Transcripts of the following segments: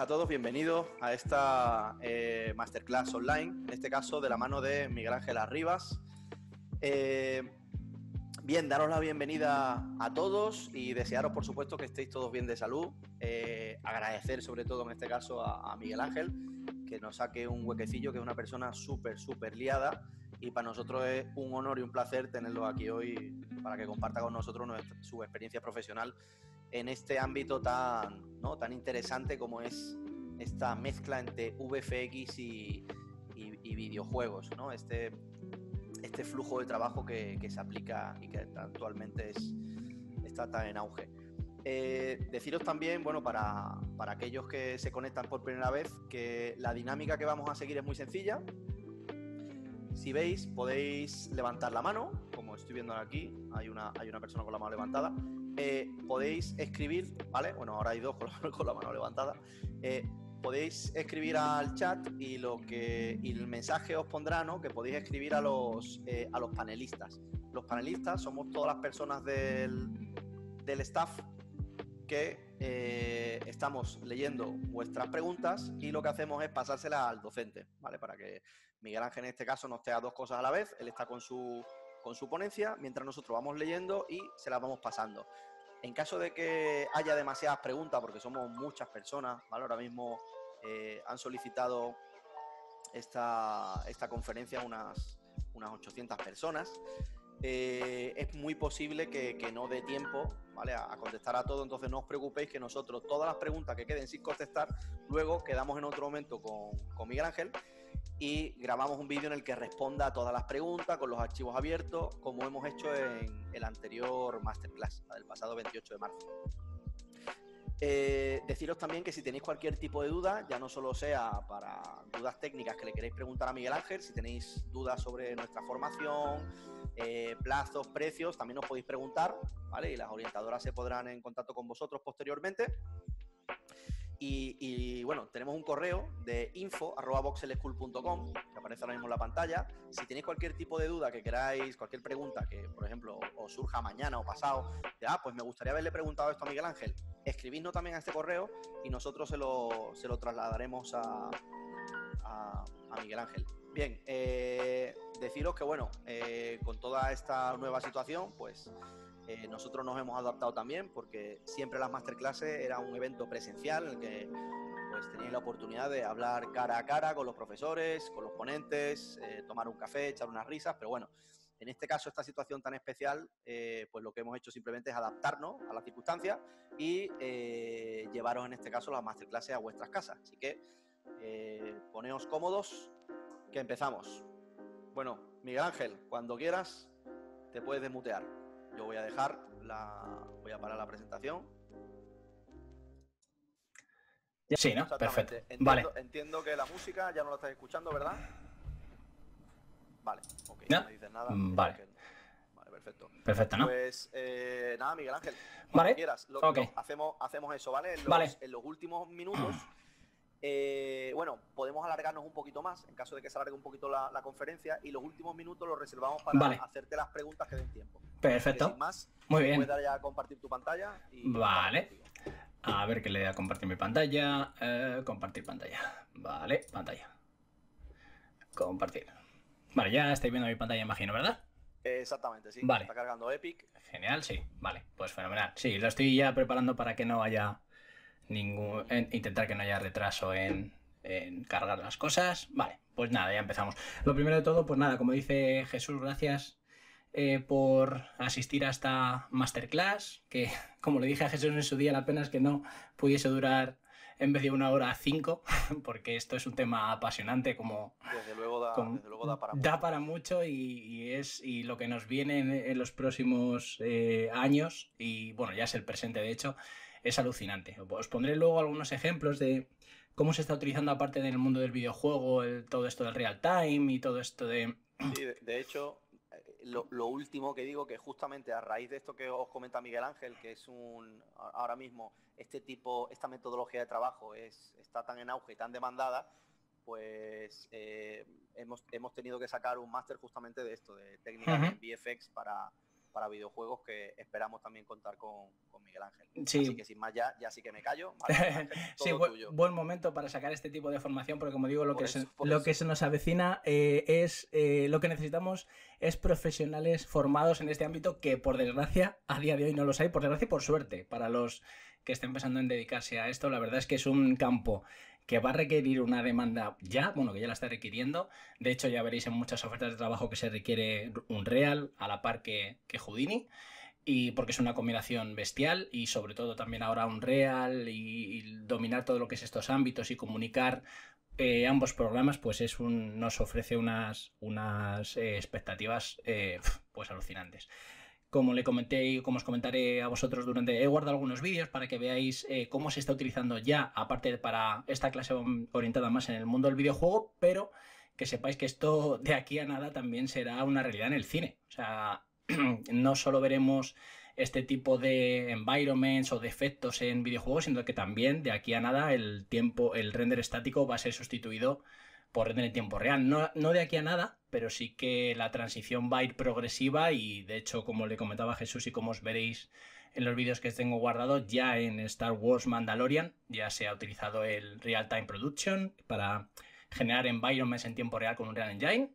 a todos, bienvenidos a esta masterclass online, en este caso de la mano de Miguel Ángel Arribas. Bien, daros la bienvenida a todos y desearos, por supuesto, que estéis todos bien de salud. Agradecer, sobre todo en este caso, a Miguel Ángel, que nos saque un huequecillo, que es una persona súper liada, y para nosotros es un honor y un placer tenerlo aquí hoy para que comparta con nosotros su experiencia profesional en este ámbito tan interesante como es esta mezcla entre VFX y videojuegos, ¿no? Este flujo de trabajo que se aplica y que actualmente está tan en auge. Deciros también, bueno, para aquellos que se conectan por primera vez, que la dinámica que vamos a seguir es muy sencilla. Si veis, podéis levantar la mano, como estoy viendo aquí, hay una persona con la mano levantada. Podéis escribir, ¿vale? Bueno, ahora hay dos con la mano levantada. Podéis escribir al chat y el mensaje os pondrá, ¿no?, que podéis escribir a los panelistas. Los panelistas somos todas las personas del staff que estamos leyendo vuestras preguntas y lo que hacemos es pasárselas al docente, ¿vale? Para que Miguel Ángel en este caso nos tenga dos cosas a la vez. Él está con su ponencia, mientras nosotros vamos leyendo y se las vamos pasando. En caso de que haya demasiadas preguntas, porque somos muchas personas, ¿vale? Ahora mismo han solicitado esta conferencia unas 800 personas. Es muy posible que no dé tiempo, ¿vale?, a contestar a todo. Entonces no os preocupéis, que nosotros todas las preguntas que queden sin contestar, luego quedamos en otro momento con Miguel Ángel y grabamos un vídeo en el que responda a todas las preguntas con los archivos abiertos, como hemos hecho en el anterior masterclass, la del pasado 28 de marzo. Deciros también que si tenéis cualquier tipo de duda, ya no solo sea para dudas técnicas que le queréis preguntar a Miguel Ángel, si tenéis dudas sobre nuestra formación, plazos, precios, también os podéis preguntar, ¿vale? Y las orientadoras se pondrán en contacto con vosotros posteriormente. Y bueno, tenemos un correo de info@voxelschool.com que aparece ahora mismo en la pantalla. Si tenéis cualquier tipo de duda que queráis, cualquier pregunta que, por ejemplo, os surja mañana o pasado, pues me gustaría haberle preguntado esto a Miguel Ángel, escribidnos también a este correo y nosotros se lo trasladaremos a Miguel Ángel. Bien, deciros que, bueno, con toda esta nueva situación, pues nosotros nos hemos adaptado también, porque siempre las masterclasses era un evento presencial en el que pues teníais la oportunidad de hablar cara a cara con los profesores, con los ponentes, tomar un café, echar unas risas, pero bueno, en este caso, esta situación tan especial, pues lo que hemos hecho simplemente es adaptarnos a las circunstancias y llevaros en este caso las masterclasses a vuestras casas. Así que poneos cómodos, que empezamos. Bueno, Miguel Ángel, cuando quieras te puedes desmutear. Yo voy a parar la presentación. Sí, ¿no? Perfecto. Entiendo que la música ya no la estás escuchando, ¿verdad? Vale, ok, ¿No? No me dices nada. Vale. Vale, perfecto. Perfecto, ¿no? Pues nada, Miguel Ángel, cuando quieras. Hacemos eso, ¿vale? En los últimos minutos, bueno, podemos alargarnos un poquito más en caso de que se alargue un poquito la conferencia, y los últimos minutos los reservamos para hacerte las preguntas que den tiempo. Perfecto. Sin más, muy bien. Puedes dar ya a compartir tu pantalla. Vale. A ver que le dé a compartir mi pantalla. Compartir pantalla. Vale, pantalla. Compartir. Vale, ya estáis viendo mi pantalla, imagino, ¿verdad? Exactamente, sí. Vale. Está cargando Epic. Genial, sí. Vale, pues fenomenal. Sí, lo estoy ya preparando para que no haya intentar que no haya retraso en cargar las cosas. Vale, pues nada, ya empezamos. Lo primero de todo, pues nada, como dice Jesús, gracias por asistir a esta masterclass, que como le dije a Jesús en su día, la pena es que no pudiese durar en vez de 1 hora 5, porque esto es un tema apasionante, como desde luego da para mucho. Da para mucho y lo que nos viene en los próximos años, y bueno, ya es el presente de hecho, es alucinante. Os pondré luego algunos ejemplos de cómo se está utilizando, aparte del mundo del videojuego, todo esto del real time y todo esto de... Sí, de hecho, lo último que digo, que justamente a raíz de esto que os comenta Miguel Ángel, que es ahora mismo esta metodología de trabajo está tan en auge y tan demandada, pues hemos tenido que sacar un máster justamente de esto, de técnicas en VFX para para videojuegos, que esperamos también contar con Miguel Ángel. Sí. Así que sin más ya sí que me callo. Vale, Ángel, sí, buen momento para sacar este tipo de formación, porque como digo, lo que se nos avecina es lo que necesitamos es profesionales formados en este ámbito, que por desgracia a día de hoy no los hay, por desgracia y por suerte, para los que estén pensando en dedicarse a esto. La verdad es que es un campo que va a requerir una demanda ya, bueno, que ya la está requiriendo. De hecho, ya veréis en muchas ofertas de trabajo que se requiere un Real a la par que Houdini, y porque es una combinación bestial, y sobre todo también ahora un Real y dominar todo lo que es estos ámbitos y comunicar ambos programas, pues nos ofrece unas expectativas pues alucinantes. Como le comenté y como os comentaré a vosotros he guardado algunos vídeos para que veáis cómo se está utilizando ya, aparte para esta clase orientada más en el mundo del videojuego, pero que sepáis que esto de aquí a nada también será una realidad en el cine. O sea, no solo veremos este tipo de environments o de efectos en videojuegos, sino que también de aquí a nada el render estático va a ser sustituido por render en tiempo real. No de aquí a nada, pero sí que la transición va a ir progresiva, y de hecho, como le comentaba a Jesús y como os veréis en los vídeos que tengo guardados, ya en Star Wars Mandalorian ya se ha utilizado el Real Time Production para generar environments en tiempo real con un Real Engine.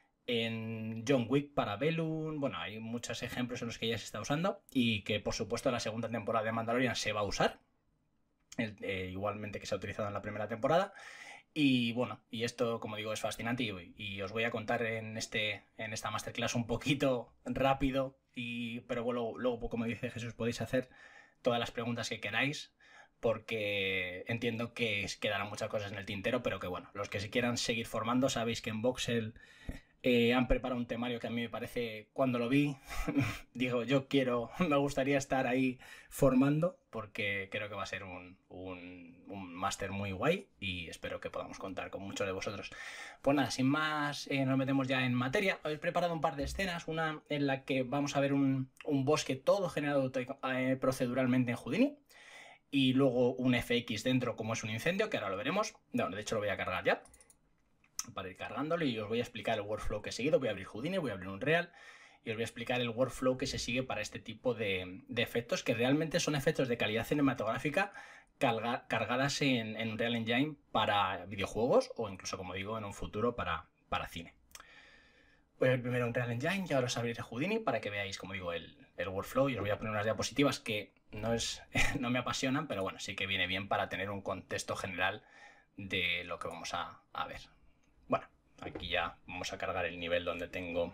En John Wick Parabellum, bueno, hay muchos ejemplos en los que ya se está usando, y que por supuesto la segunda temporada de Mandalorian se va a usar, igualmente que se ha utilizado en la primera temporada. Y bueno, y esto, como digo, es fascinante, y os voy a contar en esta masterclass un poquito rápido, pero bueno, luego, como dice Jesús, podéis hacer todas las preguntas que queráis, porque entiendo que quedarán muchas cosas en el tintero, pero que bueno, los que se quieran seguir formando, sabéis que en Voxel han preparado un temario que a mí me parece, cuando lo vi, digo, me gustaría estar ahí formando, porque creo que va a ser un máster muy guay, y espero que podamos contar con muchos de vosotros. Pues nada, sin más, nos metemos ya en materia. He preparado un par de escenas, una en la que vamos a ver un bosque todo generado proceduralmente en Houdini, y luego un FX dentro, como es un incendio, que ahora lo veremos. No, de hecho lo voy a cargar ya, para ir cargándolo, y os voy a explicar el workflow que he seguido. Voy a abrir Houdini, voy a abrir un Real, y os voy a explicar el workflow que se sigue para este tipo de efectos, que realmente son efectos de calidad cinematográfica cargadas en Unreal Engine para videojuegos, o incluso, como digo, en un futuro para cine. Voy a ver primero Unreal Engine y ahora os abriré Houdini para que veáis, como digo, el workflow, y os voy a poner unas diapositivas que no me apasionan, pero bueno, sí que viene bien para tener un contexto general de lo que vamos a ver. Bueno, aquí ya vamos a cargar el nivel donde tengo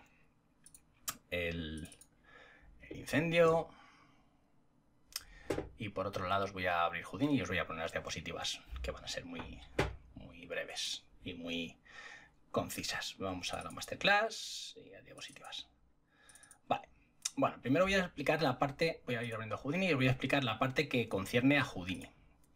el incendio, y por otro lado os voy a abrir Houdini y os voy a poner las diapositivas, que van a ser muy breves y muy concisas. Vamos a la masterclass y a diapositivas. Vale, bueno, primero voy a explicar voy a ir abriendo Houdini y os voy a explicar la parte que concierne a Houdini.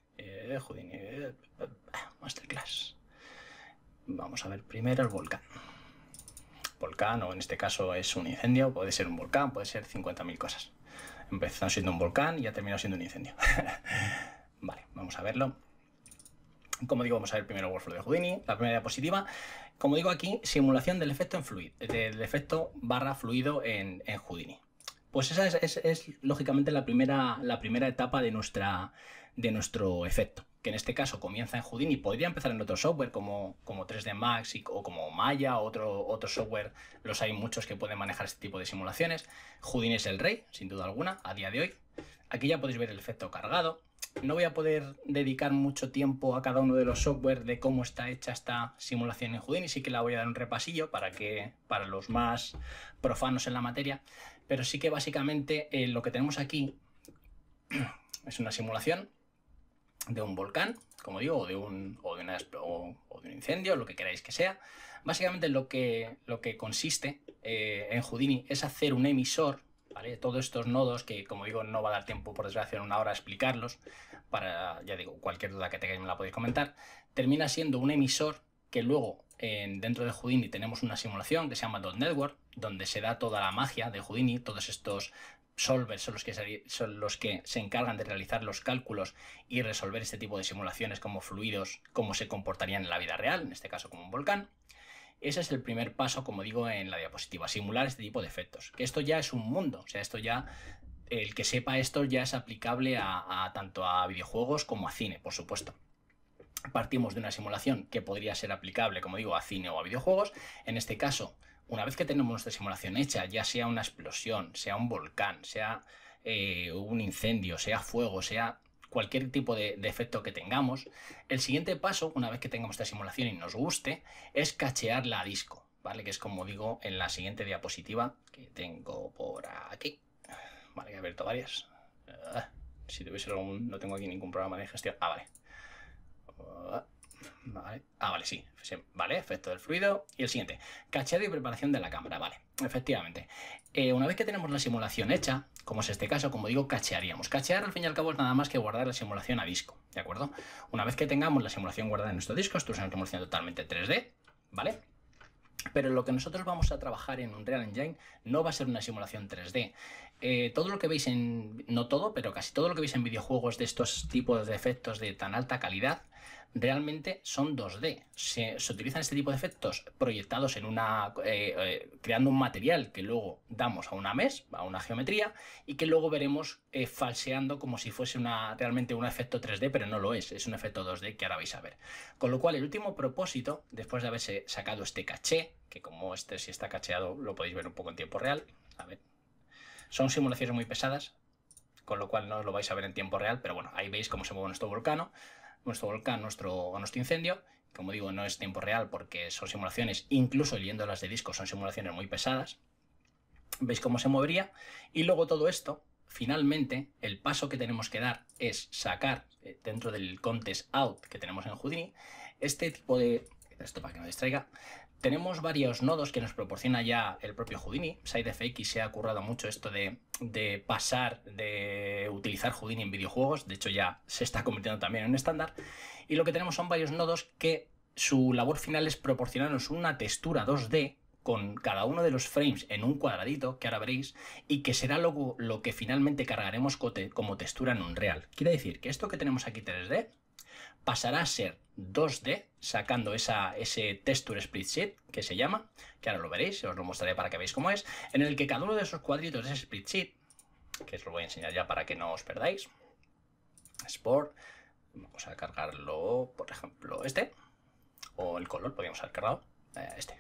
Masterclass. Vamos a ver primero el volcán. Volcán, o en este caso es un incendio, puede ser un volcán, puede ser 50.000 cosas. Empezó siendo un volcán y ya terminó siendo un incendio. Vale, vamos a verlo. Como digo, vamos a ver primero el workflow de Houdini, la primera diapositiva. Como digo aquí, simulación del efecto en fluido, del efecto barra fluido en Houdini. Pues esa es lógicamente la primera etapa de nuestro efecto, que en este caso comienza en Houdini. Podría empezar en otro software como 3D Max o como Maya, otro software. Los hay muchos que pueden manejar este tipo de simulaciones. Houdini es el rey, sin duda alguna, a día de hoy. Aquí ya podéis ver el efecto cargado. No voy a poder dedicar mucho tiempo a cada uno de los software de cómo está hecha esta simulación en Houdini. Sí que la voy a dar un repasillo para los más profanos en la materia. Pero sí que básicamente lo que tenemos aquí es una simulación de un volcán, como digo, o de un incendio, lo que queráis que sea. Básicamente lo que consiste en Houdini es hacer un emisor, ¿vale? Todos estos nodos, que como digo no va a dar tiempo por desgracia en una hora a explicarlos, ya digo, cualquier duda que tengáis me la podéis comentar. Termina siendo un emisor que luego dentro de Houdini tenemos una simulación que se llama .network, donde se da toda la magia de Houdini. Todos estos solvers son los que se encargan de realizar los cálculos y resolver este tipo de simulaciones como fluidos, cómo se comportarían en la vida real, en este caso como un volcán. Ese es el primer paso, como digo, en la diapositiva, simular este tipo de efectos. Que esto ya es un mundo, o sea, esto ya, el que sepa esto ya es aplicable a tanto a videojuegos como a cine, por supuesto. Partimos de una simulación que podría ser aplicable, como digo, a cine o a videojuegos. En este caso, una vez que tenemos nuestra simulación hecha, ya sea una explosión, sea un volcán, sea un incendio, sea fuego, sea cualquier tipo de efecto que tengamos, el siguiente paso, una vez que tengamos esta simulación y nos guste, es cachearla a disco, ¿vale? Que es como digo en la siguiente diapositiva que tengo por aquí. Vale, que he abierto varias. Si tuviese algún... No tengo aquí ningún programa de gestión. Ah, vale. Vale. Ah, vale, sí. Vale, efecto del fluido. Y el siguiente, cacheado y preparación de la cámara. Vale, efectivamente. Una vez que tenemos la simulación hecha, como es este caso, como digo, cachearíamos. Cachear, al fin y al cabo, es nada más que guardar la simulación a disco, ¿de acuerdo? Una vez que tengamos la simulación guardada en nuestro disco, esto es una simulación totalmente 3D, ¿vale? Pero lo que nosotros vamos a trabajar en Unreal Engine no va a ser una simulación 3D. Todo lo que veis en... No todo, pero casi todo lo que veis en videojuegos de estos tipos de efectos de tan alta calidad realmente son 2D. Se utilizan este tipo de efectos proyectados en una... creando un material que luego damos a una mesh, a una geometría, y que luego veremos falseando como si fuese realmente un efecto 3D, pero no lo es un efecto 2D que ahora vais a ver. Con lo cual, el último propósito, después de haberse sacado este caché, que como este si está cacheado lo podéis ver un poco en tiempo real, a ver, son simulaciones muy pesadas, con lo cual no lo vais a ver en tiempo real, pero bueno, ahí veis cómo se mueve nuestro volcán, nuestro incendio. Como digo, no es tiempo real porque son simulaciones, incluso leyéndolas de disco, son simulaciones muy pesadas. Veis cómo se movería. Y luego todo esto, finalmente, el paso que tenemos que dar es sacar dentro del contest out que tenemos en Houdini, este tipo de... Esto para que no distraiga. Tenemos varios nodos que nos proporciona ya el propio Houdini. SideFX se ha currado mucho esto de pasar, de utilizar Houdini en videojuegos. De hecho, ya se está convirtiendo también en un estándar. Y lo que tenemos son varios nodos que su labor final es proporcionarnos una textura 2D con cada uno de los frames en un cuadradito, que ahora veréis, y que será lo que finalmente cargaremos como textura en Unreal. Quiere decir que esto que tenemos aquí 3D pasará a ser 2D, sacando ese texture split sheet que se llama, que ahora lo veréis, os lo mostraré para que veáis cómo es, en el que cada uno de esos cuadritos de ese split sheet, que os lo voy a enseñar ya para que no os perdáis, Export, vamos a cargarlo, por ejemplo, este, o el color, podríamos haber cargado, este.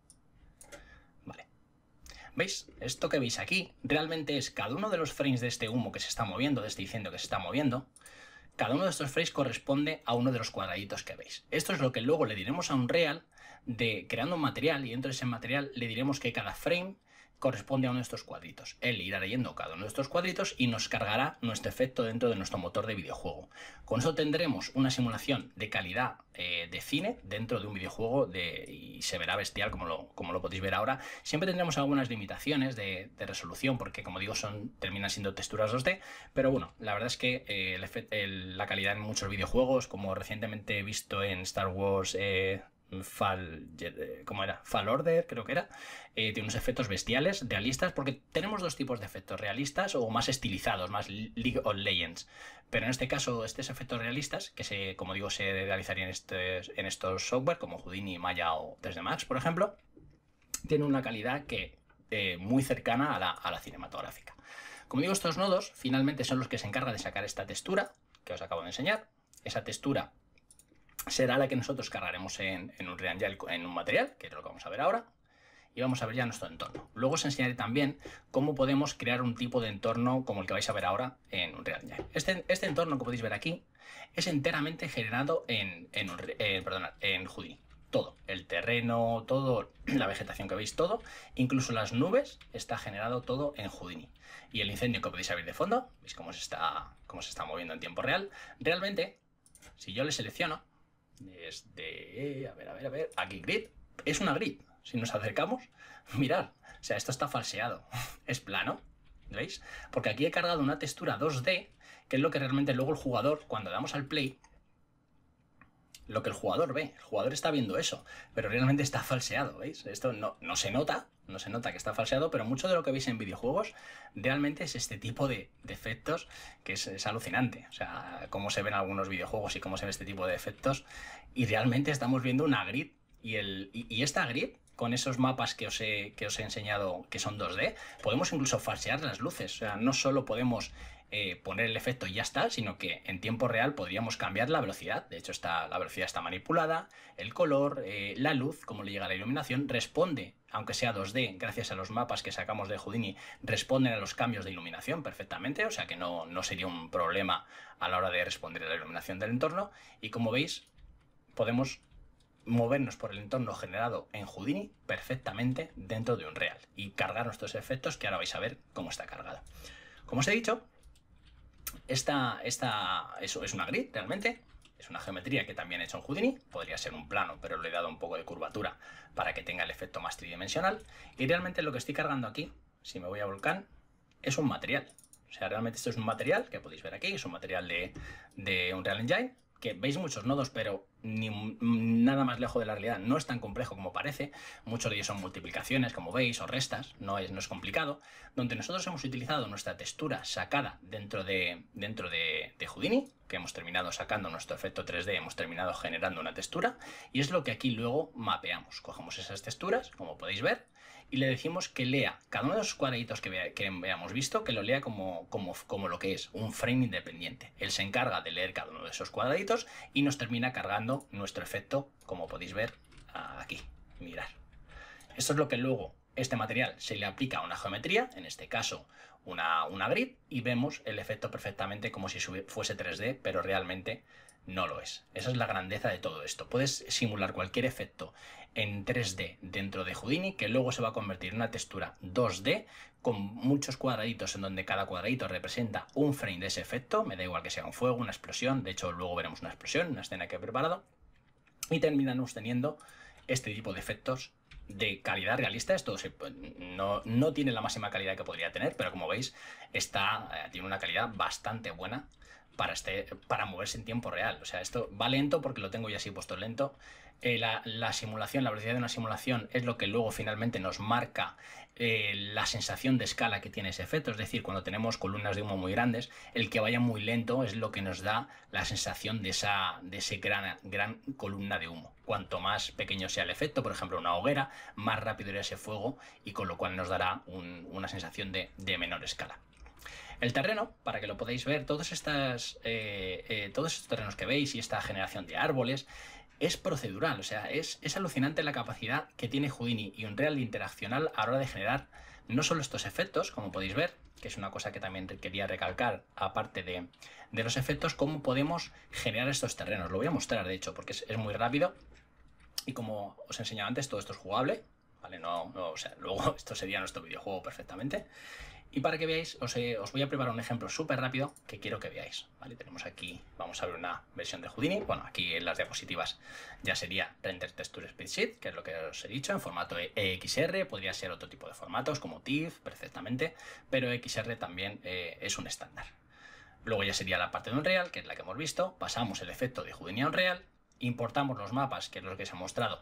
Vale. ¿Veis? Esto que veis aquí realmente es cada uno de los frames de este humo que se está moviendo, de este incendio que se está moviendo. Cada uno de estos frames corresponde a uno de los cuadraditos que veis. Esto es lo que luego le diremos a Unreal, creando un material, y dentro de ese material le diremos que cada frame corresponde a uno de estos cuadritos. Él irá leyendo cada uno de estos cuadritos y nos cargará nuestro efecto dentro de nuestro motor de videojuego. Con eso tendremos una simulación de calidad de cine dentro de un videojuego y se verá bestial como lo podéis ver ahora. Siempre tendremos algunas limitaciones de resolución porque, como digo, terminan siendo texturas 2D, pero bueno, la verdad es que la calidad en muchos videojuegos, como recientemente he visto en Star Wars... ¿cómo era? Fall Order, creo que era. Tiene unos efectos bestiales, realistas, porque tenemos dos tipos de efectos, realistas o más estilizados, más League of Legends. Pero en este caso, estos efectos realistas, que como digo, se realizarían en estos software, como Houdini, Maya o 3D Max, por ejemplo, tienen una calidad muy cercana a la cinematográfica. Como digo, estos nodos finalmente son los que se encargan de sacar esta textura que os acabo de enseñar. Esa textura será la que nosotros cargaremos en Unreal Engine en un material, que es lo que vamos a ver ahora, y vamos a ver ya nuestro entorno. Luego os enseñaré también cómo podemos crear un tipo de entorno como el que vais a ver ahora en Unreal Engine. Este entorno que podéis ver aquí es enteramente generado en Houdini. Todo, el terreno, todo, la vegetación que veis, todo, incluso las nubes, está generado todo en Houdini. Y el incendio que podéis ver de fondo, veis cómo se está moviendo en tiempo real. Realmente, si yo le selecciono, desde, a ver, aquí grid, es una grid. Si nos acercamos, mirad, o sea, esto está falseado, es plano, ¿veis? Porque aquí he cargado una textura 2D, que es lo que realmente luego el jugador, cuando damos al play, lo que el jugador ve, el jugador está viendo eso, pero realmente está falseado, ¿veis? Esto no se nota que está falseado, pero mucho de lo que veis en videojuegos realmente es este tipo de efectos que es alucinante. O sea, cómo se ven algunos videojuegos y cómo se ve este tipo de efectos, y realmente estamos viendo una grid y esta grid, con esos mapas que os he enseñado que son 2D, podemos incluso falsear las luces. O sea, no solo podemos poner el efecto y ya está, sino que en tiempo real podríamos cambiar la velocidad. De hecho, la velocidad está manipulada, el color, la luz, cómo le llega la iluminación, responde, aunque sea 2D, gracias a los mapas que sacamos de Houdini, responden a los cambios de iluminación perfectamente, o sea que no sería un problema a la hora de responder a la iluminación del entorno. Y como veis, podemos movernos por el entorno generado en Houdini perfectamente dentro de Unreal y cargar nuestros efectos, que ahora vais a ver cómo está cargado. Como os he dicho, eso es una grid realmente, es una geometría que también he hecho en Houdini, podría ser un plano, pero le he dado un poco de curvatura para que tenga el efecto más tridimensional, y realmente lo que estoy cargando aquí, si me voy a Volcán, es un material. O sea, realmente esto es un material que podéis ver aquí, es un material de Unreal Engine, que veis muchos nodos, pero nada más lejos de la realidad. No es tan complejo como parece. Muchos de ellos son multiplicaciones, como veis, o restas. No es complicado. Donde nosotros hemos utilizado nuestra textura sacada dentro de Houdini, que hemos terminado sacando nuestro efecto 3D, hemos terminado generando una textura, y es lo que aquí luego mapeamos. Cogemos esas texturas, como podéis ver, y le decimos que lea cada uno de los cuadraditos que hayamos visto, que lo lea como lo que es un frame independiente. Él se encarga de leer cada uno de esos cuadraditos y nos termina cargando nuestro efecto, como podéis ver aquí. Mirad. Esto es lo que luego este material se le aplica a una geometría, en este caso una grid, y vemos el efecto perfectamente como si fuese 3D, pero realmente no lo es. Esa es la grandeza de todo esto. Puedes simular cualquier efecto en 3D dentro de Houdini, que luego se va a convertir en una textura 2D con muchos cuadraditos, en donde cada cuadradito representa un frame de ese efecto. Me da igual que sea un fuego, una explosión. De hecho, luego veremos una explosión, una escena que he preparado, y terminamos teniendo este tipo de efectos de calidad realista. Esto no tiene la máxima calidad que podría tener, pero como veis tiene una calidad bastante buena para moverse en tiempo real. O sea, esto va lento porque lo tengo ya así puesto lento. La simulación, la velocidad de una simulación es lo que luego finalmente nos marca la sensación de escala que tiene ese efecto. Es decir, cuando tenemos columnas de humo muy grandes, el que vaya muy lento es lo que nos da la sensación de ese gran columna de humo. Cuanto más pequeño sea el efecto, por ejemplo una hoguera, más rápido irá ese fuego, y con lo cual nos dará una sensación de menor escala. El terreno, para que lo podáis ver, todos estos terrenos que veis y esta generación de árboles es procedural. O sea, es alucinante la capacidad que tiene Houdini y Unreal interaccional a la hora de generar no solo estos efectos, como podéis ver, que es una cosa que también quería recalcar, aparte de los efectos, cómo podemos generar estos terrenos. Lo voy a mostrar, de hecho, porque es muy rápido, y como os he enseñado antes, todo esto es jugable, ¿vale? O sea, luego esto sería nuestro videojuego perfectamente. Y para que veáis, os voy a preparar un ejemplo súper rápido que quiero que veáis, ¿vale? Tenemos aquí, vamos a ver una versión de Houdini. Bueno, aquí en las diapositivas ya sería Render Texture Spreadsheet, que es lo que os he dicho, en formato EXR. Podría ser otro tipo de formatos como TIFF, perfectamente, pero XR también es un estándar. Luego ya sería la parte de Unreal, que es la que hemos visto. Pasamos el efecto de Houdini a Unreal, importamos los mapas, que es lo que os he mostrado,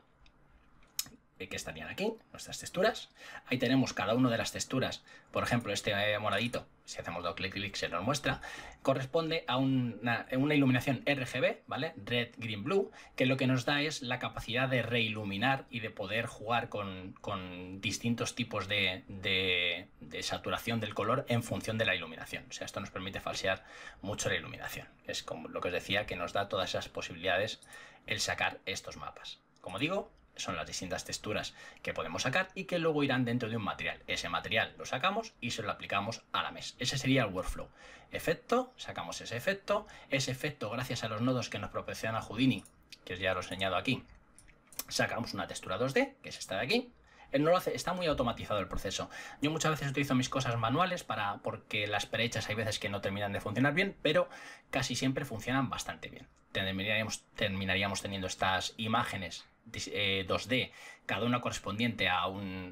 que estarían aquí, nuestras texturas. Ahí tenemos cada una de las texturas. Por ejemplo, este moradito, si hacemos doble clic se nos muestra, corresponde a una iluminación RGB, ¿vale? Red, Green, Blue, que lo que nos da es la capacidad de reiluminar y de poder jugar con distintos tipos de saturación del color en función de la iluminación. O sea, esto nos permite falsear mucho la iluminación. Es como lo que os decía, que nos da todas esas posibilidades el sacar estos mapas. Como digo, son las distintas texturas que podemos sacar y que luego irán dentro de un material. Ese material lo sacamos y se lo aplicamos a la mesh. Ese sería el workflow. Efecto, sacamos ese efecto gracias a los nodos que nos proporciona Houdini, que ya lo he enseñado aquí, sacamos una textura 2D, que es esta de aquí. Él no lo hace, está muy automatizado el proceso. Yo muchas veces utilizo mis cosas manuales porque las prehechas hay veces que no terminan de funcionar bien, pero casi siempre funcionan bastante bien. Terminaríamos teniendo estas imágenes 2D, cada una correspondiente a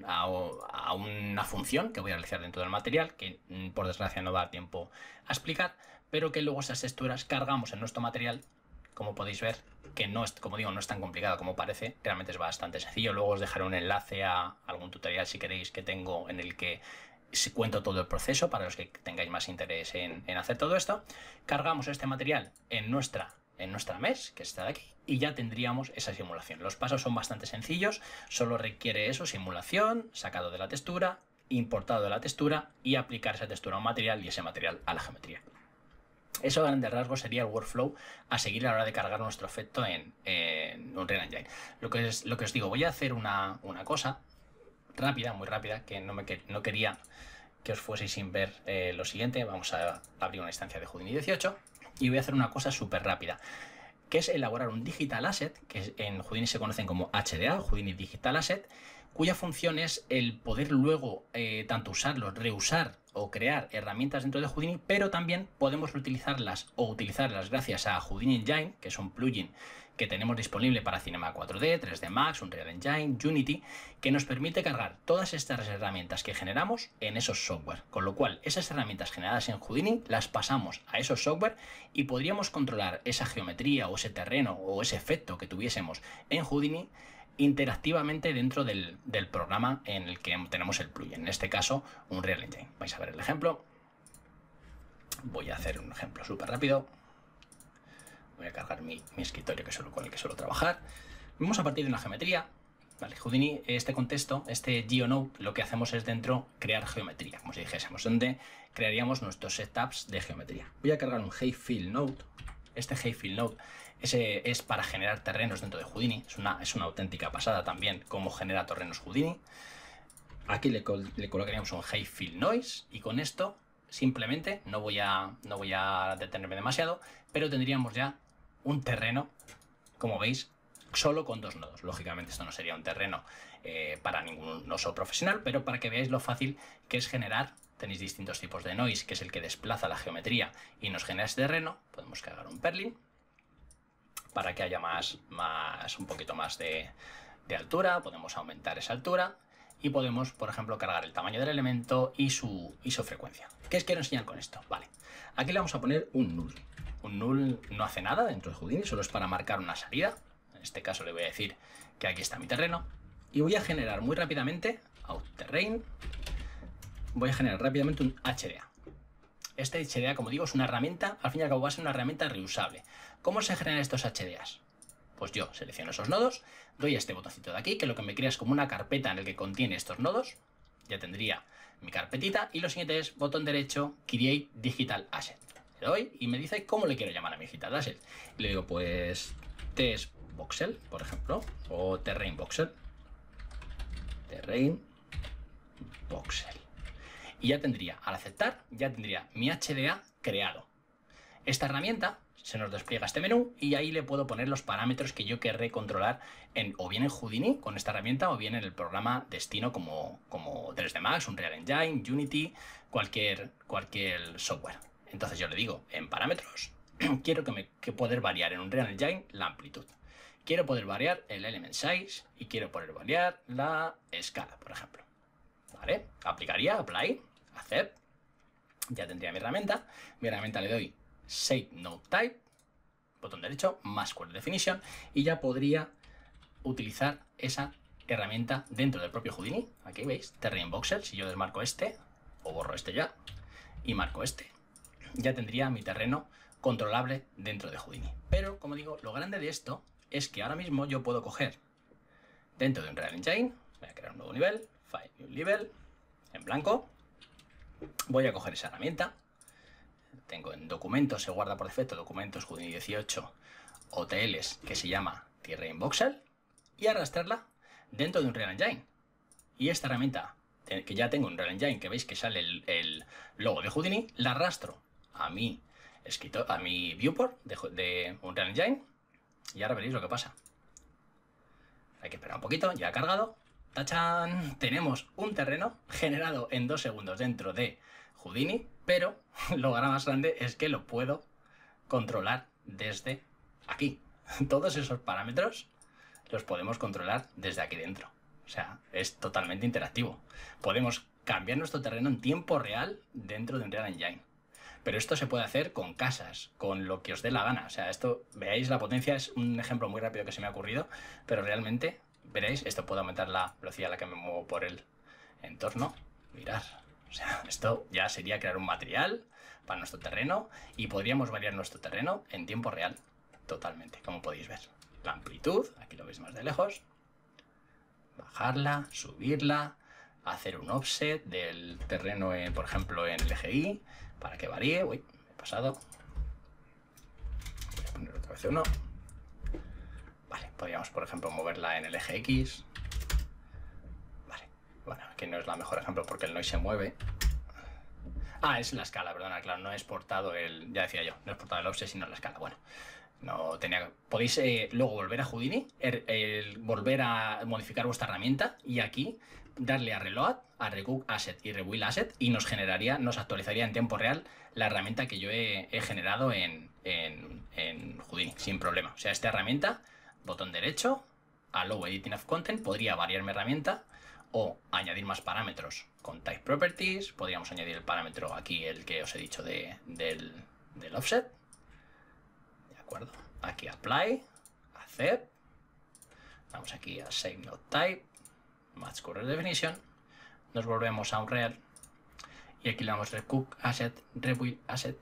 una función que voy a realizar dentro del material, que por desgracia no da tiempo a explicar, pero que luego esas texturas cargamos en nuestro material. Como podéis ver, que no es, como digo, no es tan complicado como parece, realmente es bastante sencillo. Luego os dejaré un enlace a algún tutorial, si queréis, que tengo, en el que cuento todo el proceso para los que tengáis más interés en hacer todo esto. Cargamos este material en nuestra en nuestra mesh, que está de aquí, y ya tendríamos esa simulación. Los pasos son bastante sencillos, solo requiere eso, simulación, sacado de la textura, importado de la textura y aplicar esa textura a un material y ese material a la geometría. Eso a grandes rasgos sería el workflow a seguir a la hora de cargar nuestro efecto en Unreal Engine. Lo que os digo, voy a hacer una cosa rápida, muy rápida, que no quería que os fueseis sin ver lo siguiente. Vamos a abrir una instancia de Houdini 18 y voy a hacer una cosa súper rápida, que es elaborar un Digital Asset, que en Houdini se conocen como HDA, Houdini Digital Asset, cuya función es el poder luego tanto usarlos, reusar o crear herramientas dentro de Houdini, pero también podemos utilizarlas gracias a Houdini Engine, que es un plugin que tenemos disponible para Cinema 4D, 3D Max, Unreal Engine, Unity, que nos permite cargar todas estas herramientas que generamos en esos software. Con lo cual, esas herramientas generadas en Houdini las pasamos a esos software y podríamos controlar esa geometría o ese terreno o ese efecto que tuviésemos en Houdini interactivamente dentro del programa en el que tenemos el plugin, en este caso Unreal Engine. Vais a ver el ejemplo. Voy a hacer un ejemplo súper rápido. Voy a cargar mi escritorio con el que suelo trabajar. Vamos a partir de una geometría. Vale, Houdini, este contexto, este GeoNode, lo que hacemos es dentro crear geometría, como si dijésemos, donde crearíamos nuestros setups de geometría. Voy a cargar un Hayfield Node. Este Hayfield Node es para generar terrenos dentro de Houdini. Es una auténtica pasada también cómo genera terrenos Houdini. Aquí le colocaríamos un Hayfield Noise y con esto simplemente, no voy a detenerme demasiado, pero tendríamos ya un terreno, como veis, solo con 2 nodos. Lógicamente esto no sería un terreno para ningún oso profesional, pero para que veáis lo fácil que es generar. Tenéis distintos tipos de noise, que es el que desplaza la geometría y nos genera ese terreno. Podemos cargar un Perlin para que haya un poquito más de altura. Podemos aumentar esa altura y podemos, por ejemplo, cargar el tamaño del elemento y su frecuencia. ¿Qué os quiero enseñar con esto? Vale, aquí le vamos a poner un null. Un null no hace nada dentro de Houdini, solo es para marcar una salida. En este caso le voy a decir que aquí está mi terreno y voy a generar muy rápidamente out terrain. Voy a generar rápidamente un HDA. Este HDA, como digo, es una herramienta, al fin y al cabo va a ser una herramienta reusable. ¿Cómo se generan estos HDAs? Pues yo selecciono esos nodos, doy a este botoncito de aquí, que lo que me crea es como una carpeta en el que contiene estos nodos. Ya tendría mi carpetita y lo siguiente es botón derecho, Create Digital Asset. Le doy y me dice cómo le quiero llamar a mi Digital Asset. Y le digo pues Test Voxel, por ejemplo, o Terrain Voxel. Terrain Voxel. Y ya tendría, al aceptar, ya tendría mi HDA creado. Esta herramienta se nos despliega este menú y ahí le puedo poner los parámetros que yo querré controlar o bien en Houdini con esta herramienta o bien en el programa destino como 3D Max, Unreal Engine, Unity, cualquier software. Entonces yo le digo, en parámetros, quiero que poder variar en Unreal Engine la amplitud. Quiero poder variar el element size y quiero poder variar la escala, por ejemplo. ¿Vale? Aplicaría, apply, accept. Ya tendría mi herramienta. Mi herramienta le doy Save Node Type, botón derecho, más Color Definition, y ya podría utilizar esa herramienta dentro del propio Houdini. Aquí veis, Terrain Voxel. Si yo desmarco este, o borro este ya, y marco este, ya tendría mi terreno controlable dentro de Houdini. Pero, como digo, lo grande de esto es que ahora mismo yo puedo coger dentro de Unreal Engine, voy a crear un nuevo nivel, File New Level, en blanco, voy a coger esa herramienta. Tengo en documentos, se guarda por defecto, documentos Houdini 18 OTLs, que se llama Terrain Voxel, y arrastrarla dentro de Unreal Engine. Y esta herramienta que ya tengo en Unreal Engine, que veis que sale el logo de Houdini, la arrastro a mi viewport de Unreal Engine y ahora veréis lo que pasa. Hay que esperar un poquito, ya ha cargado. ¡Tachán! Tenemos un terreno generado en 2 segundos dentro de Houdini, pero lo más grande es que lo puedo controlar desde aquí. Todos esos parámetros los podemos controlar desde aquí dentro. O sea, es totalmente interactivo. Podemos cambiar nuestro terreno en tiempo real dentro de Unreal Engine. Pero esto se puede hacer con casas, con lo que os dé la gana. O sea, esto, veáis la potencia, es un ejemplo muy rápido que se me ha ocurrido, pero realmente, veréis, esto puede aumentar la velocidad a la que me muevo por el entorno. Mirad, o sea, esto ya sería crear un material para nuestro terreno y podríamos variar nuestro terreno en tiempo real. totalmente, como podéis ver. La amplitud, aquí lo veis más de lejos. Bajarla, subirla, hacer un offset del terreno, por ejemplo, en el eje Y, para que varíe. Uy, me he pasado. Voy a poner otra vez uno. Vale, podríamos, por ejemplo, moverla en el eje X. Vale, bueno, aquí no es la mejor ejemplo porque el noise se mueve. Ah, es la escala, perdona, claro, no he exportado ya decía yo, no he exportado el offset, sino la escala. Bueno, no tenía. Podéis luego volver a Houdini, volver a modificar vuestra herramienta y aquí darle a Reload, a Recook Asset y Rebuild Asset y nos actualizaría en tiempo real la herramienta que yo he generado en Houdini, sin problema. O sea, esta herramienta, botón derecho, Allow Editing of Content, podría variar mi herramienta o añadir más parámetros con Type Properties. Podríamos añadir el parámetro aquí, el que os he dicho del offset. De acuerdo. Aquí Apply, Accept. Vamos aquí a Save Node Type, Match Current Definition. Nos volvemos a Unreal. Y aquí le damos Recook Asset, Rebuild Asset.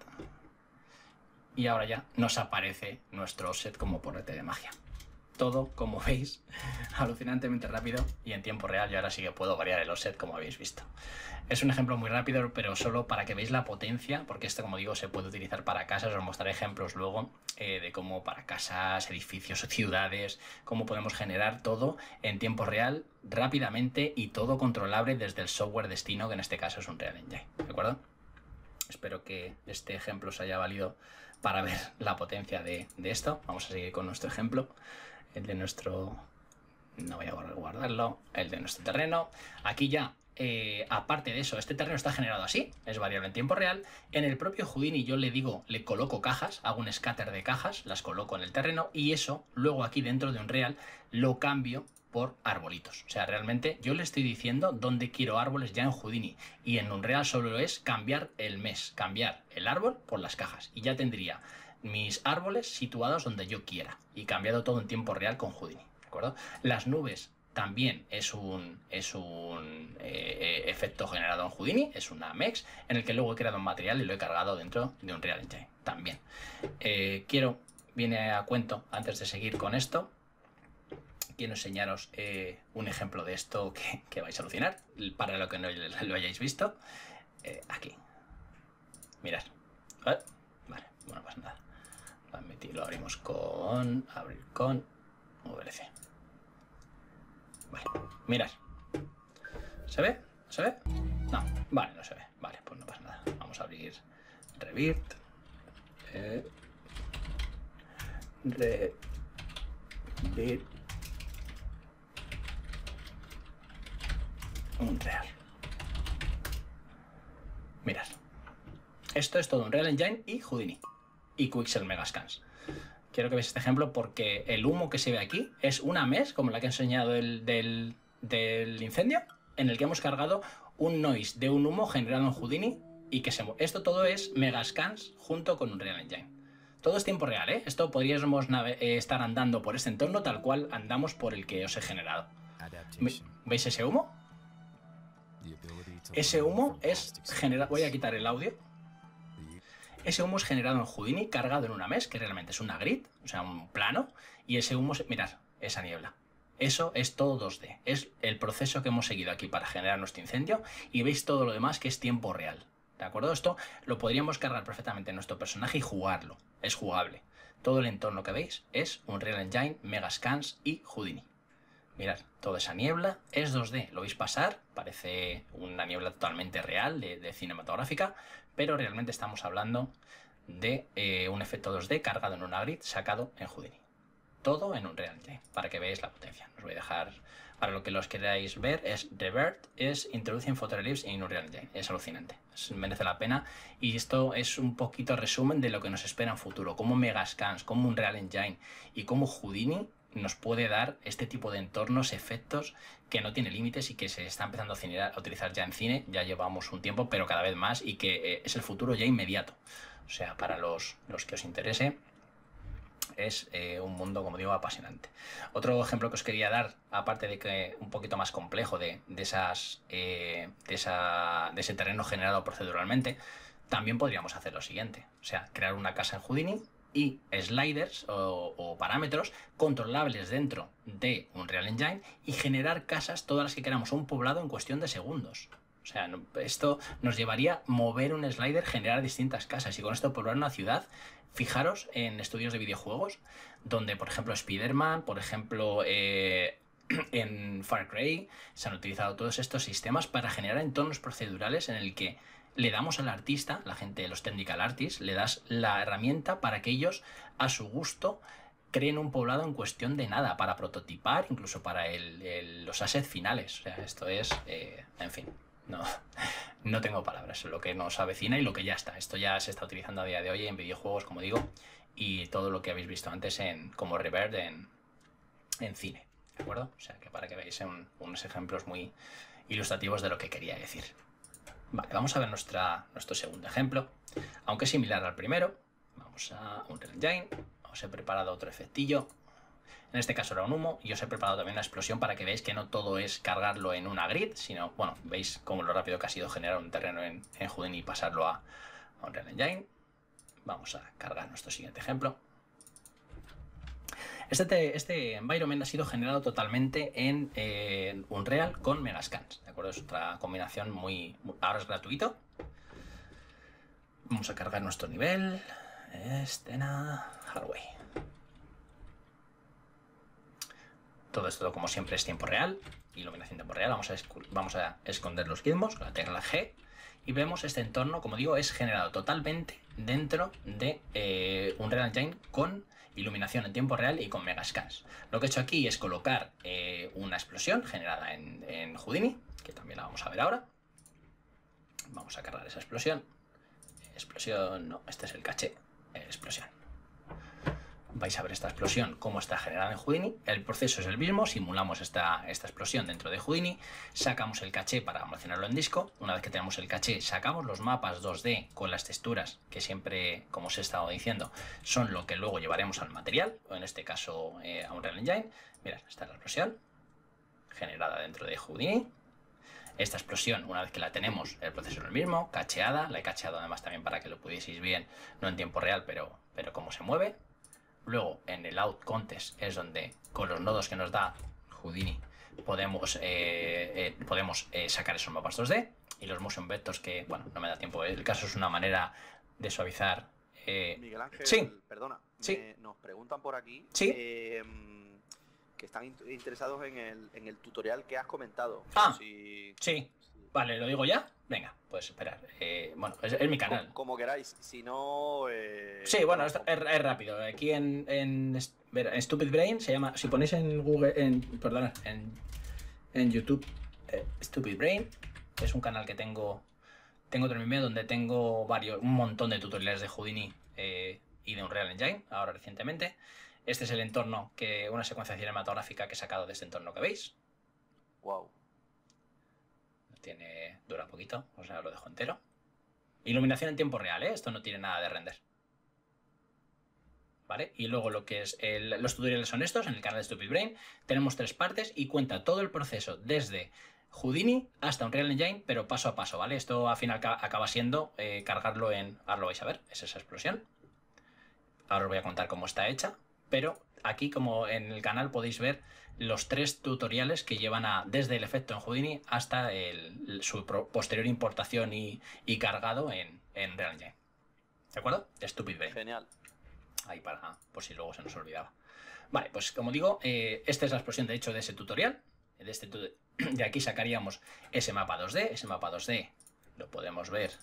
Y ahora ya nos aparece nuestro offset como por arte de magia. Todo, como veis, alucinantemente rápido y en tiempo real. Y ahora sí que puedo variar el offset, como habéis visto. Es un ejemplo muy rápido, pero solo para que veáis la potencia, porque esto, como digo, se puede utilizar para casas. Os mostraré ejemplos luego de cómo para casas, edificios o ciudades, cómo podemos generar todo en tiempo real, rápidamente y todo controlable desde el software destino, que en este caso es Unreal Engine. ¿De acuerdo? Espero que este ejemplo os haya valido para ver la potencia de esto. Vamos a seguir con nuestro ejemplo. El de nuestro... No voy a guardarlo. El de nuestro terreno. Aquí ya, aparte de eso, este terreno está generado así. Es variable en tiempo real. En el propio Houdini yo le coloco cajas. Hago un scatter de cajas. Las coloco en el terreno. Y eso, luego aquí dentro de Unreal, lo cambio por arbolitos. O sea, realmente yo le estoy diciendo dónde quiero árboles ya en Houdini. Y en Unreal solo es cambiar el mes. Cambiar el árbol por las cajas. Y ya tendría mis árboles situados donde yo quiera y cambiado todo en tiempo real con Houdini, ¿de acuerdo? Las nubes también es un efecto generado en Houdini, es una MEX en el que luego he creado un material y lo he cargado dentro de Unreal Engine también. Viene a cuento, antes de seguir con esto, quiero enseñaros un ejemplo de esto que vais a alucinar, para lo que no lo hayáis visto. Aquí, mirad. Vale, bueno, pues nada. Lo abrimos con... Abrir con... VLC. Vale, mirad. ¿Se ve? ¿Se ve? No, vale, no se ve. Vale, pues no pasa nada. Vamos a abrir Revit. Revit. Unreal. Mirad. Esto es todo Unreal Engine y Houdini. Y Quixel Megascans. Quiero que veáis este ejemplo porque el humo que se ve aquí es una mesh, como la que he enseñado del incendio, en el que hemos cargado un noise de un humo generado en Houdini y que esto todo es Megascans junto con Unreal Engine. Todo es tiempo real, ¿eh? Esto podríamos estar andando por este entorno tal cual andamos por el que os he generado. ¿Veis ese humo? Ese humo es generado... Voy a quitar el audio. Ese humo es generado en Houdini, cargado en una mesh, que realmente es una grid, o sea, un plano, y ese humo, mirad, esa niebla. Eso es todo 2D, es el proceso que hemos seguido aquí para generar nuestro incendio, y veis todo lo demás que es tiempo real, ¿de acuerdo? Esto lo podríamos cargar perfectamente en nuestro personaje y jugarlo, es jugable. Todo el entorno que veis es Unreal Engine, Megascans y Houdini. Mirad, toda esa niebla es 2D, lo veis pasar, parece una niebla totalmente real, de cinematográfica, pero realmente estamos hablando de un efecto 2D cargado en una grid sacado en Houdini. Todo en Unreal Engine, para que veáis la potencia. Os voy a dejar, para lo que los queráis ver, es Revert, es Introducing Photoreliefs en Unreal Engine. Es alucinante, merece la pena. Y esto es un poquito resumen de lo que nos espera en futuro, como Megascans, como Unreal Engine y como Houdini nos puede dar este tipo de entornos, efectos que no tiene límites y que se está empezando a utilizar ya en cine. Ya llevamos un tiempo, pero cada vez más, y que es el futuro ya inmediato. O sea, para los que os interese, es un mundo, como digo, apasionante. Otro ejemplo que os quería dar, aparte de que un poquito más complejo de ese terreno generado proceduralmente, también podríamos hacer lo siguiente. O sea, crear una casa en Houdini, y sliders o parámetros controlables dentro de Unreal Engine y generar casas todas las que queramos, un poblado en cuestión de segundos. O sea, esto nos llevaría a mover un slider, generar distintas casas y con esto poblar una ciudad. Fijaros en estudios de videojuegos donde, por ejemplo, Spider-Man, por ejemplo, en Far Cry, se han utilizado todos estos sistemas para generar entornos procedurales en el que le damos al artista, la gente de los technical artists, le das la herramienta para que ellos, a su gusto, creen un poblado en cuestión de nada, para prototipar, incluso para los assets finales. O sea, esto es, en fin, no tengo palabras, lo que nos avecina y lo que ya está. Esto ya se está utilizando a día de hoy en videojuegos, como digo, y todo lo que habéis visto antes como Revert en cine, ¿de acuerdo? O sea, que para que veáis unos ejemplos muy ilustrativos de lo que quería decir. Vale, vamos a ver nuestro segundo ejemplo, aunque es similar al primero. Vamos a Unreal Engine, os he preparado otro efectillo. En este caso era un humo y os he preparado también una explosión para que veáis que no todo es cargarlo en una grid, sino, bueno, veis cómo lo rápido que ha sido generar un terreno en Houdini y pasarlo a Unreal Engine. Vamos a cargar nuestro siguiente ejemplo. Este environment ha sido generado totalmente en Unreal con Megascans, ¿de acuerdo? Es otra combinación ahora es gratuito. Vamos a cargar nuestro nivel. Escena Hardway. Todo esto, como siempre, es tiempo real. Iluminación tiempo real. Vamos a esconder los gizmos con la tecla G. Y vemos este entorno, como digo, es generado totalmente dentro de Unreal Engine con iluminación en tiempo real y con Megascans. Lo que he hecho aquí es colocar una explosión generada en Houdini, que también la vamos a ver ahora. Vamos a cargar esa explosión. Explosión, no, este es el caché. Explosión. Vais a ver esta explosión, cómo está generada en Houdini. El proceso es el mismo, simulamos esta explosión dentro de Houdini, sacamos el caché para almacenarlo en disco. Una vez que tenemos el caché, sacamos los mapas 2D con las texturas, que siempre, como os he estado diciendo, son lo que luego llevaremos al material, o en este caso a Unreal Engine. Mirad, esta es la explosión generada dentro de Houdini. Esta explosión, una vez que la tenemos, el proceso es el mismo, cacheada. La he cacheado además también para que lo pudieseis bien, no en tiempo real, pero cómo se mueve. Luego en el Out Contest es donde con los nodos que nos da Houdini podemos sacar esos mapas 2D y los motion vectors que, bueno, no me da tiempo. El caso es una manera de suavizar. Miguel Ángel, sí. Perdona, sí. Nos preguntan por aquí sí. Que están interesados en el tutorial que has comentado. Sí. Vale, ¿lo digo ya? Venga, pues esperar. Bueno, es mi canal. Como queráis, si no... Sí, bueno, es rápido. Aquí en Stupid Brain se llama... Si ponéis en Google... en YouTube, Stupid Brain, es un canal que tengo otro en mi medio donde tengo un montón de tutoriales de Houdini y de Unreal Engine, ahora recientemente. Este es el entorno, una secuencia cinematográfica que he sacado de este entorno que veis. Wow. Dura poquito, o sea, lo dejo entero. Iluminación en tiempo real, ¿eh? Esto no tiene nada de render. ¿Vale? Y luego lo que es los tutoriales son estos, en el canal de Stupid Brain. Tenemos 3 partes y cuenta todo el proceso desde Houdini hasta Unreal Engine, pero paso a paso, ¿vale? Esto al final acaba siendo cargarlo en... Ahora lo vais a ver, es esa explosión. Ahora os voy a contar cómo está hecha, pero aquí, como en el canal, podéis ver los 3 tutoriales que llevan desde el efecto en Houdini hasta su posterior importación y cargado en Unreal Engine. ¿De acuerdo? Stupid Brain. Genial. Ahí por si luego se nos olvidaba. Vale, pues como digo, esta es la explosión de hecho de ese tutorial. De aquí sacaríamos ese mapa 2D. Ese mapa 2D lo podemos ver.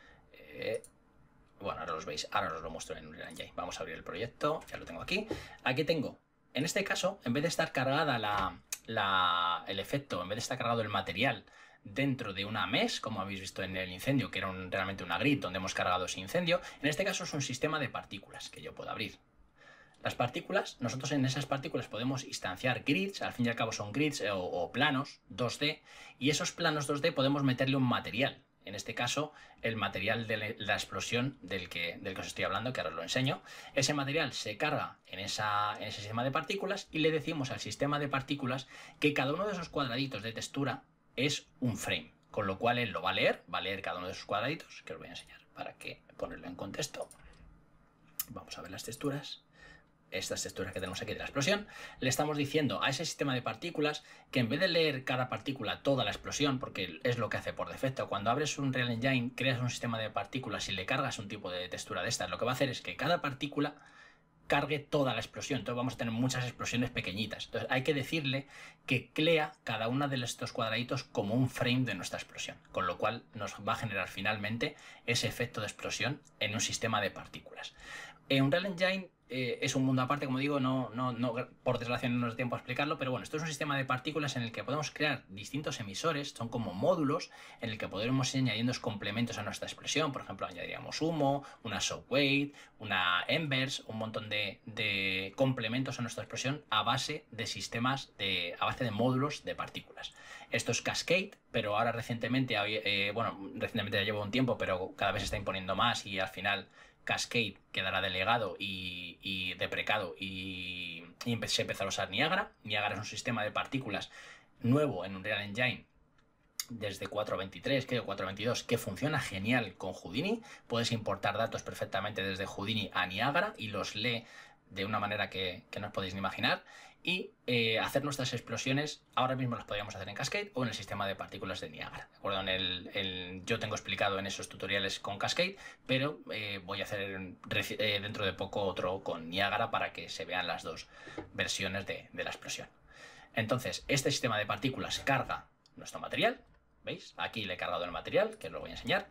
Bueno, ahora los veis, ahora os lo muestro en Unreal Engine. Vamos a abrir el proyecto, ya lo tengo aquí. Aquí tengo, en este caso, en vez de estar cargada el efecto, en vez de estar cargado el material dentro de una mesh, como habéis visto en el incendio, que era realmente una grid donde hemos cargado ese incendio, en este caso es un sistema de partículas que yo puedo abrir. Las partículas, nosotros en esas partículas podemos instanciar grids, al fin y al cabo son grids o planos 2D, y esos planos 2D podemos meterle un material. En este caso, el material de la explosión del que os estoy hablando, que ahora os lo enseño. Ese material se carga en ese sistema de partículas y le decimos al sistema de partículas que cada uno de esos cuadraditos de textura es un frame. Con lo cual él lo va a leer cada uno de esos cuadraditos, que os voy a enseñar para que ponerlo en contexto. Vamos a ver las texturas. Estas texturas que tenemos aquí de la explosión, le estamos diciendo a ese sistema de partículas que en vez de leer cada partícula toda la explosión, porque es lo que hace por defecto, cuando abres un Real Engine, creas un sistema de partículas y le cargas un tipo de textura de estas, lo que va a hacer es que cada partícula cargue toda la explosión. Entonces vamos a tener muchas explosiones pequeñitas. Entonces hay que decirle que clea cada uno de estos cuadraditos como un frame de nuestra explosión, con lo cual nos va a generar finalmente ese efecto de explosión en un sistema de partículas. En Unreal Engine es un mundo aparte, como digo, por desgracia no nos da tiempo a explicarlo, pero bueno, esto es un sistema de partículas en el que podemos crear distintos emisores, son como módulos en el que podremos ir añadiendo complementos a nuestra expresión. Por ejemplo, añadiríamos humo, una shockwave, una embers, un montón de complementos a nuestra expresión a base de sistemas, a base de módulos de partículas. Esto es Cascade, pero ahora recientemente ya llevo un tiempo, pero cada vez se está imponiendo más y al final Cascade quedará delegado y deprecado y se empezará a usar Niagara. Niagara es un sistema de partículas nuevo en Unreal Engine desde 4.23, creo 4.22, que funciona genial con Houdini. Puedes importar datos perfectamente desde Houdini a Niagara y los lee de una manera que no os podéis ni imaginar. Y hacer nuestras explosiones ahora mismo las podríamos hacer en Cascade o en el sistema de partículas de Niagara. ¿De acuerdo? Yo tengo explicado en esos tutoriales con Cascade, pero voy a hacer dentro de poco otro con Niagara para que se vean las dos versiones de la explosión. Entonces, este sistema de partículas carga nuestro material. ¿Veis? Aquí le he cargado el material, que os lo voy a enseñar.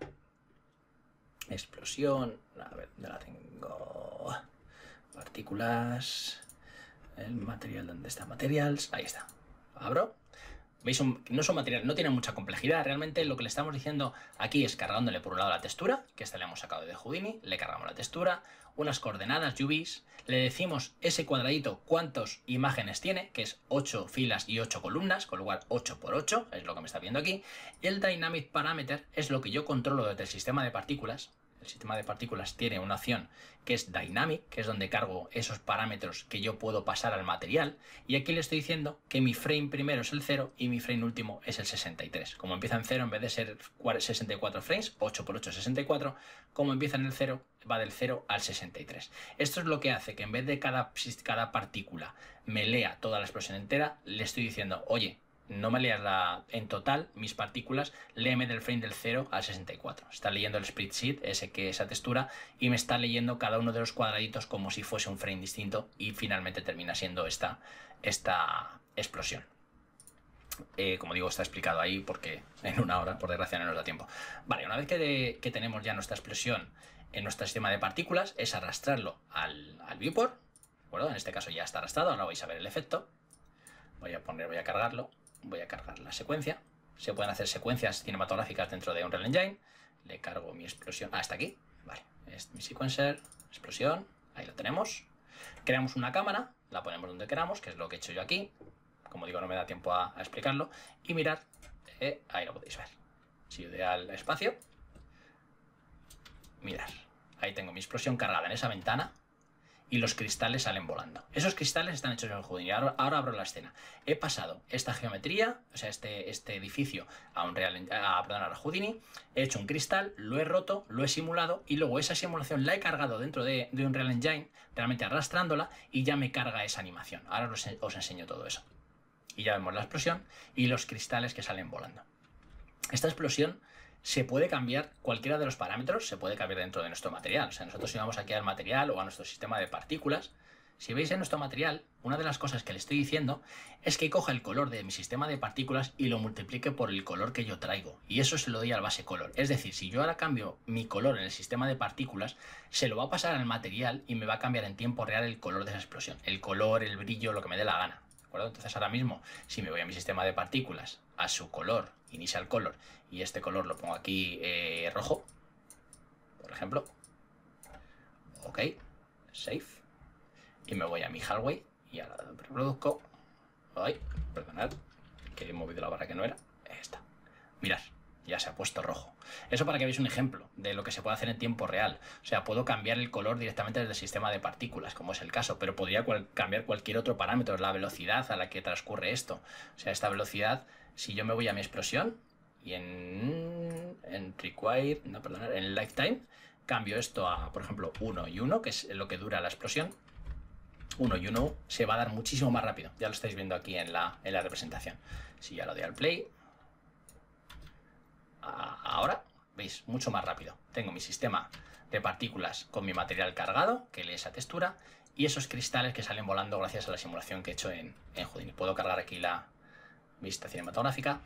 Explosión. A ver, ¿dónde la tengo? Partículas. El material, ¿dónde está? Materials, ahí está. Abro. ¿Veis? No son materiales, no tienen mucha complejidad. Realmente lo que le estamos diciendo aquí es cargándole por un lado la textura, que esta le hemos sacado de Houdini, le cargamos la textura, unas coordenadas UVs, le decimos ese cuadradito cuántas imágenes tiene, que es 8 filas y 8 columnas, con lo cual 8 por 8 es lo que me está viendo aquí. Y el Dynamic Parameter es lo que yo controlo desde el sistema de partículas. El sistema de partículas tiene una opción que es Dynamic, que es donde cargo esos parámetros que yo puedo pasar al material. Y aquí le estoy diciendo que mi frame primero es el 0 y mi frame último es el 63. Como empieza en 0, en vez de ser 64 frames, 8 por 8 es 64, como empieza en el 0, va del 0 al 63. Esto es lo que hace que en vez de cada partícula me lea toda la explosión entera, le estoy diciendo, oye, no me leas en total mis partículas, léeme del frame del 0 al 64. Está leyendo el spreadsheet, esa textura, y me está leyendo cada uno de los cuadraditos como si fuese un frame distinto y finalmente termina siendo esta explosión. Como digo, está explicado ahí porque en una hora, por desgracia, no nos da tiempo. Vale, una vez que tenemos ya nuestra explosión en nuestro sistema de partículas, es arrastrarlo al viewport. ¿De acuerdo? En este caso ya está arrastrado, ahora vais a ver el efecto. Voy a cargarlo. Voy a cargar la secuencia. Se pueden hacer secuencias cinematográficas dentro de Unreal Engine. Le cargo mi explosión hasta aquí. Vale, es mi sequencer, explosión. Ahí lo tenemos. Creamos una cámara, la ponemos donde queramos, que es lo que he hecho yo aquí. Como digo, no me da tiempo a explicarlo. Y mirad, ahí lo podéis ver. Si yo doy al espacio, mirad, ahí tengo mi explosión cargada en esa ventana. Y los cristales salen volando. Esos cristales están hechos en el Houdini. Ahora abro la escena. He pasado esta geometría, o sea, este edificio a Houdini. He hecho un cristal, lo he roto, lo he simulado y luego esa simulación la he cargado dentro de Unreal Engine, realmente arrastrándola, y ya me carga esa animación. Ahora os enseño todo eso. Y ya vemos la explosión y los cristales que salen volando. Esta explosión se puede cambiar cualquiera de los parámetros, se puede cambiar dentro de nuestro material. O sea, nosotros si vamos aquí al material o a nuestro sistema de partículas, si veis en nuestro material, una de las cosas que le estoy diciendo es que coja el color de mi sistema de partículas y lo multiplique por el color que yo traigo. Y eso se lo doy al base color. Es decir, si yo ahora cambio mi color en el sistema de partículas, se lo va a pasar al material y me va a cambiar en tiempo real el color de esa explosión. El color, el brillo, lo que me dé la gana. ¿De acuerdo? Entonces ahora mismo, si me voy a mi sistema de partículas, a su color, initial color, y este color lo pongo aquí rojo, por ejemplo. Ok, save. Y me voy a mi hallway y ahora reproduzco. Ay, perdonad, que he movido la barra que no era. Esta. Mirad, ya se ha puesto rojo. Eso para que veáis un ejemplo de lo que se puede hacer en tiempo real. O sea, puedo cambiar el color directamente desde el sistema de partículas, como es el caso, pero podría cambiar cualquier otro parámetro, la velocidad a la que transcurre esto. O sea, esta velocidad, si yo me voy a mi explosión y en Lifetime, cambio esto a, por ejemplo, 1 y 1, que es lo que dura la explosión, 1 y 1 se va a dar muchísimo más rápido. Ya lo estáis viendo aquí en la representación. Si ya lo doy al play, ahora, veis, mucho más rápido. Tengo mi sistema de partículas con mi material cargado, que lee esa textura, y esos cristales que salen volando gracias a la simulación que he hecho en Houdini. Puedo cargar aquí la vista cinematográfica.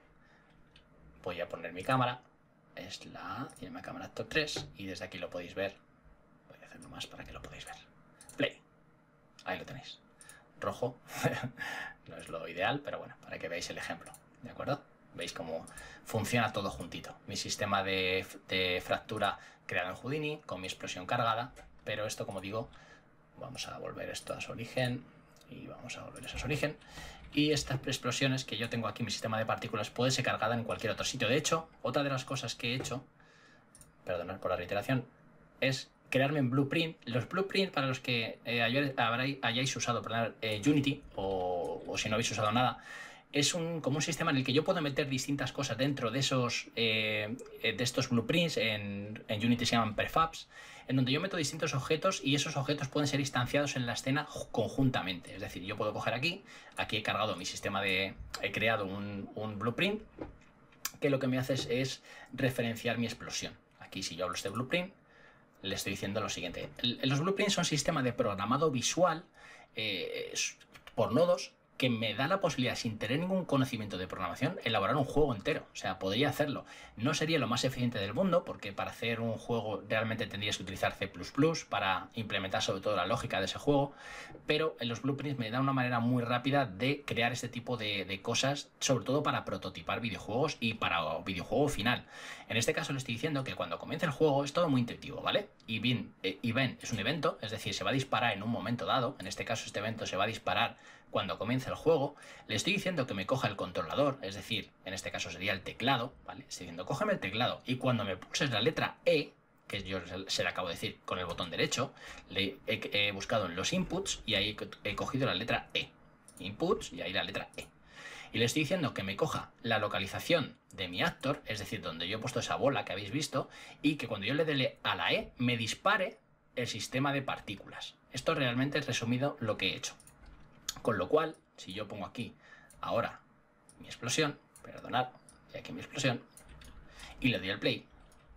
Voy a poner mi cámara. Es la Cinema Actor 3 y desde aquí lo podéis ver. Voy a hacerlo más para que lo podáis ver. Play. Ahí lo tenéis. Rojo. No es lo ideal, pero bueno, para que veáis el ejemplo. ¿De acuerdo? Veis cómo funciona todo juntito. Mi sistema de fractura creado en Houdini con mi explosión cargada. Pero esto, como digo, vamos a volver esto a su origen. Y vamos a volver eso a su origen. Y estas explosiones que yo tengo aquí, mi sistema de partículas, puede ser cargada en cualquier otro sitio. De hecho, otra de las cosas que he hecho, perdonad por la reiteración, es crearme en Blueprint. Los Blueprint, para los que hayáis usado Unity o si no habéis usado nada, es como un sistema en el que yo puedo meter distintas cosas dentro de estos blueprints. En Unity se llaman prefabs, en donde yo meto distintos objetos y esos objetos pueden ser instanciados en la escena conjuntamente. Es decir, yo puedo coger aquí he cargado mi sistema he creado un blueprint que lo que me hace es referenciar mi explosión. Aquí, si yo hablo de este blueprint, le estoy diciendo lo siguiente. Los blueprints son sistemas de programado visual por nodos que me da la posibilidad, sin tener ningún conocimiento de programación, elaborar un juego entero. O sea, podría hacerlo. No sería lo más eficiente del mundo, porque para hacer un juego realmente tendrías que utilizar C++ para implementar sobre todo la lógica de ese juego, pero en los blueprints me da una manera muy rápida de crear este tipo de cosas, sobre todo para prototipar videojuegos y para videojuego final. En este caso le estoy diciendo que cuando comience el juego es todo muy intuitivo, ¿vale? Event es un evento, es decir, se va a disparar en un momento dado. En este caso este evento se va a disparar cuando comience el juego. Le estoy diciendo que me coja el controlador, es decir, en este caso sería el teclado, ¿vale? Estoy diciendo, cógeme el teclado y cuando me pulses la letra E, que yo se le acabo de decir con el botón derecho, he buscado en los inputs y ahí he cogido la letra E. Inputs y ahí la letra E. Y le estoy diciendo que me coja la localización de mi actor, es decir, donde yo he puesto esa bola que habéis visto, y que cuando yo le dé a la E, me dispare el sistema de partículas. Esto realmente es resumido lo que he hecho. Con lo cual, si yo pongo aquí ahora mi explosión, perdonad, y aquí mi explosión, y le doy al play,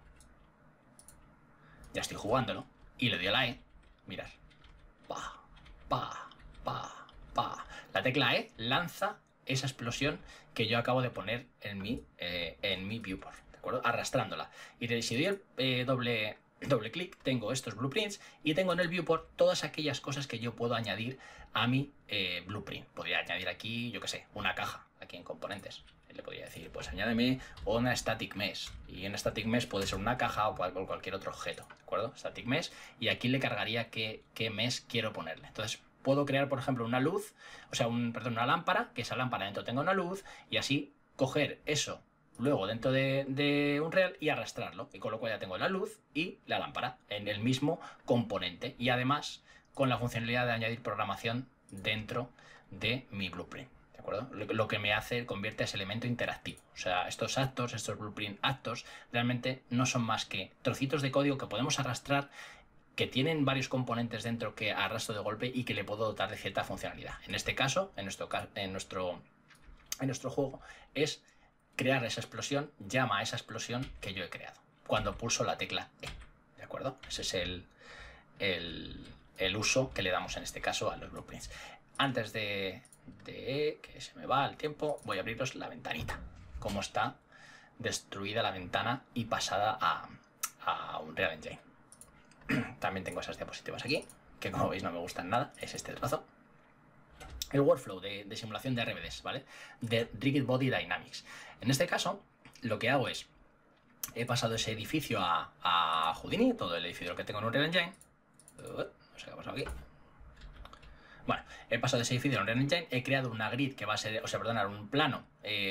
ya estoy jugándolo, y le doy a la E, mirad, pa, pa, pa, pa. La tecla E lanza esa explosión que yo acabo de poner en mi viewport, ¿de acuerdo? Arrastrándola. Y si doy el doble clic, tengo estos blueprints y tengo en el viewport todas aquellas cosas que yo puedo añadir a mi blueprint. Podría añadir aquí, yo que sé, una caja, aquí en componentes. Le podría decir, pues añádeme una static mesh. Y en static mesh puede ser una caja o cualquier otro objeto, ¿de acuerdo? Static mesh. Y aquí le cargaría qué mesh quiero ponerle. Entonces puedo crear, por ejemplo, una luz, o sea, una lámpara, que esa lámpara dentro tenga una luz, y así coger eso luego dentro de Unreal y arrastrarlo, y con lo cual ya tengo la luz y la lámpara en el mismo componente, y además con la funcionalidad de añadir programación dentro de mi blueprint, ¿de acuerdo? Lo que me convierte a ese elemento interactivo. O sea, estos actors, estos blueprint actors, realmente no son más que trocitos de código que podemos arrastrar, que tienen varios componentes dentro que arrastro de golpe y que le puedo dotar de cierta funcionalidad. En este caso, en nuestro juego, es crear esa explosión, llama a esa explosión que yo he creado cuando pulso la tecla E, ¿de acuerdo? Ese es el uso que le damos en este caso a los blueprints. Antes de que se me va el tiempo, voy a abriros la ventanita, cómo está destruida la ventana y pasada a Unreal Engine. También tengo esas diapositivas aquí, que como veis no me gustan nada, es este trozo. El workflow de simulación de RBDs, ¿vale? De Rigid Body Dynamics. En este caso, lo que hago es, he pasado ese edificio a Houdini, todo el edificio que tengo en Unreal Engine. No sé qué ha pasado aquí. Bueno, he pasado ese edificio en Unreal Engine, he creado una grid que va a ser, un plano,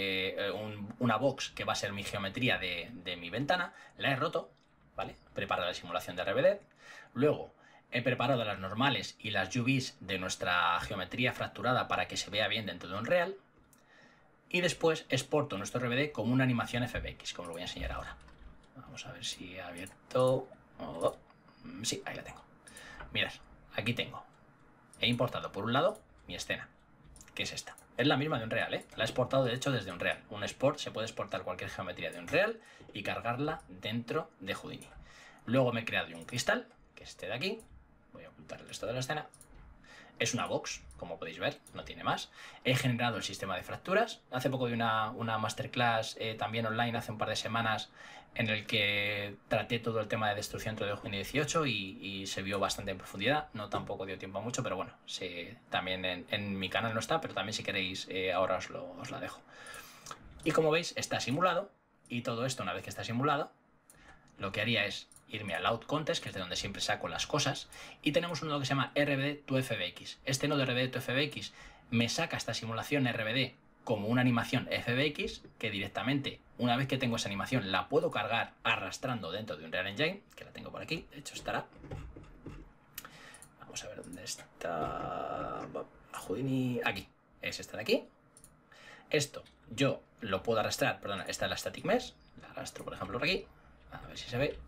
una box que va a ser mi geometría de mi ventana, la he roto, ¿vale? Preparado la simulación de RBD. Luego he preparado las normales y las UVs de nuestra geometría fracturada para que se vea bien dentro de Unreal. Y después exporto nuestro RBD como una animación FBX, como lo voy a enseñar ahora. Vamos a ver si he abierto. Oh, sí, ahí la tengo. Mirad, aquí tengo. He importado por un lado mi escena, que es esta. Es la misma de Unreal, ¿eh? La he exportado de hecho desde Unreal. Un export se puede exportar cualquier geometría de Unreal y cargarla dentro de Houdini. Luego me he creado un cristal, que es este de aquí. Voy a ocultar el resto de la escena. Es una box, como podéis ver, no tiene más. He generado el sistema de fracturas. Hace poco vi una masterclass también online, hace un par de semanas, en el que traté todo el tema de destrucción dentro de Houdini 18 y se vio bastante en profundidad. No tampoco dio tiempo a mucho, pero bueno, también en mi canal no está, pero también si queréis ahora os la dejo. Y como veis, está simulado, y todo esto, una vez que está simulado, lo que haría es irme a Loud Contest, que es de donde siempre saco las cosas, y tenemos un nodo que se llama RBD to FBX. Este nodo RBD to FBX me saca esta simulación RBD como una animación FBX, que directamente, una vez que tengo esa animación, la puedo cargar arrastrando dentro de Unreal Engine, que la tengo por aquí, de hecho estará. Vamos a ver dónde está Houdini, aquí, es esta de aquí. Esto yo lo puedo arrastrar, perdona, esta es la Static Mesh, la arrastro por ejemplo por aquí, a ver si se ve.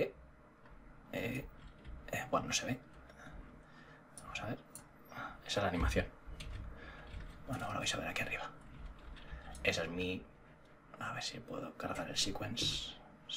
Bueno, no se ve. Vamos a ver. Esa es la animación. Bueno, ahora vais a ver aquí arriba. Esa es mi... A ver si puedo cargar el sequencer.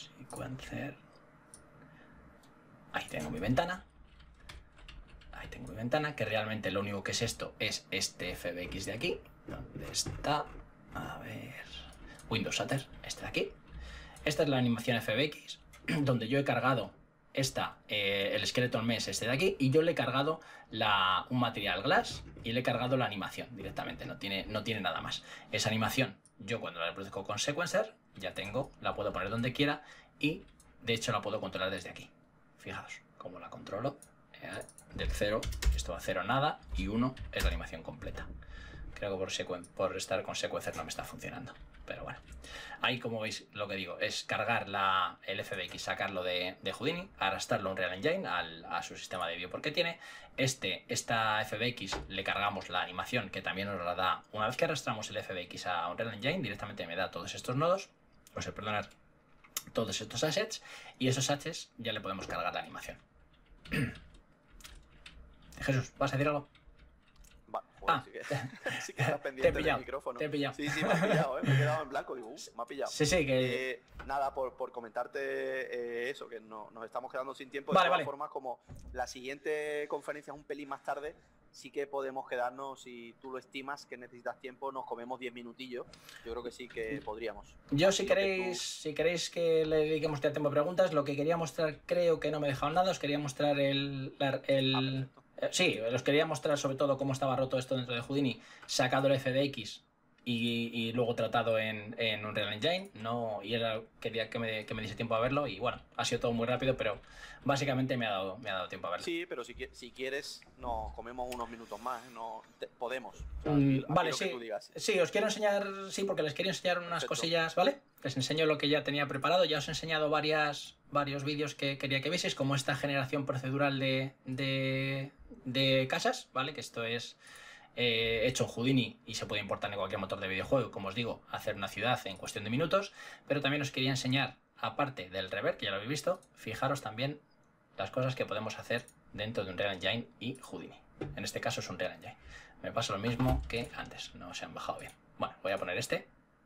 Ahí tengo mi ventana. Ahí tengo mi ventana, que realmente lo único que es esto es este FBX de aquí. ¿Dónde está? A ver... Windows Shutter, este de aquí. Esta es la animación FBX, donde yo he cargado el Skeleton Mesh este de aquí, y yo le he cargado un material glass y le he cargado la animación directamente, no tiene nada más. Esa animación, yo cuando la reproduzco con Sequencer, ya la puedo poner donde quiera, y de hecho la puedo controlar desde aquí. Fijaos cómo la controlo, del 0, esto va a 0 nada, y 1 es la animación completa. Creo que por estar con Sequencer no me está funcionando, pero bueno. Ahí, como veis, lo que digo es cargar el FBX, sacarlo de Houdini, arrastrarlo a Unreal Engine, a su sistema de viewport que tiene. Esta FBX le cargamos la animación, que también nos la da. Una vez que arrastramos el FBX a Unreal Engine, directamente me da todos estos nodos, perdonad, todos estos assets, y esos assets ya le podemos cargar la animación. Jesús, ¿vas a decir algo? Sí que estás pendiente del micrófono. Te he pillado. Sí, me has pillado, me he quedado en blanco y me ha pillado. Sí, que... nada, por comentarte eso, que nos estamos quedando sin tiempo. De todas formas, como la siguiente conferencia es un pelín más tarde, sí que podemos quedarnos, si tú lo estimas que necesitas tiempo, nos comemos 10 minutillos. Yo creo que sí que podríamos. Yo si queréis que le dediquemos ya tiempo a preguntas, lo que quería mostrar, creo que no me he dejado nada, os quería mostrar sí, os quería mostrar sobre todo cómo estaba roto esto dentro de Houdini, sacado el FDX y luego tratado en Unreal Engine. Quería que me diese tiempo a verlo, y bueno, ha sido todo muy rápido, pero básicamente me ha dado tiempo a verlo. Sí, pero si quieres nos comemos unos minutos más, podemos. Vale, sí. Sí, os quiero enseñar, porque les quería enseñar unas cosillas, ¿vale? Les enseño lo que ya tenía preparado. Ya os he enseñado varios vídeos que quería que vieseis, como esta generación procedural de casas, ¿vale? Que esto es hecho en Houdini y se puede importar en cualquier motor de videojuego, como os digo, hacer una ciudad en cuestión de minutos. Pero también os quería enseñar, aparte del reverb, que ya lo habéis visto, fijaros también las cosas que podemos hacer dentro de Unreal Engine y Houdini. En este caso es Unreal Engine. Me pasa lo mismo que antes, no se han bajado bien. Bueno, voy a poner este.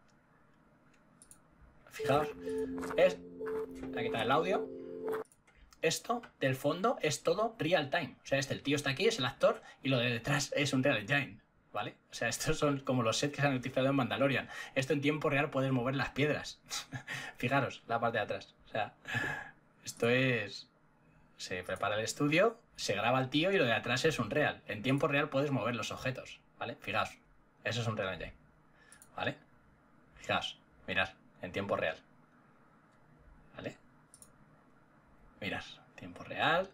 Fijaos, voy a quitar el audio. Esto del fondo es todo real time. O sea, el tío está aquí, es el actor, y lo de detrás es un Unreal Engine, ¿vale? O sea, estos son como los sets que se han utilizado en Mandalorian. Esto en tiempo real puedes mover las piedras. Fijaros, la parte de atrás. O sea, esto es... Se prepara el estudio, se graba el tío y lo de atrás es Unreal. En tiempo real puedes mover los objetos, ¿vale? Fijaos, eso es un Unreal Engine, ¿vale? Fijaos, mirad, en tiempo real, ¿vale? Mirad, tiempo real.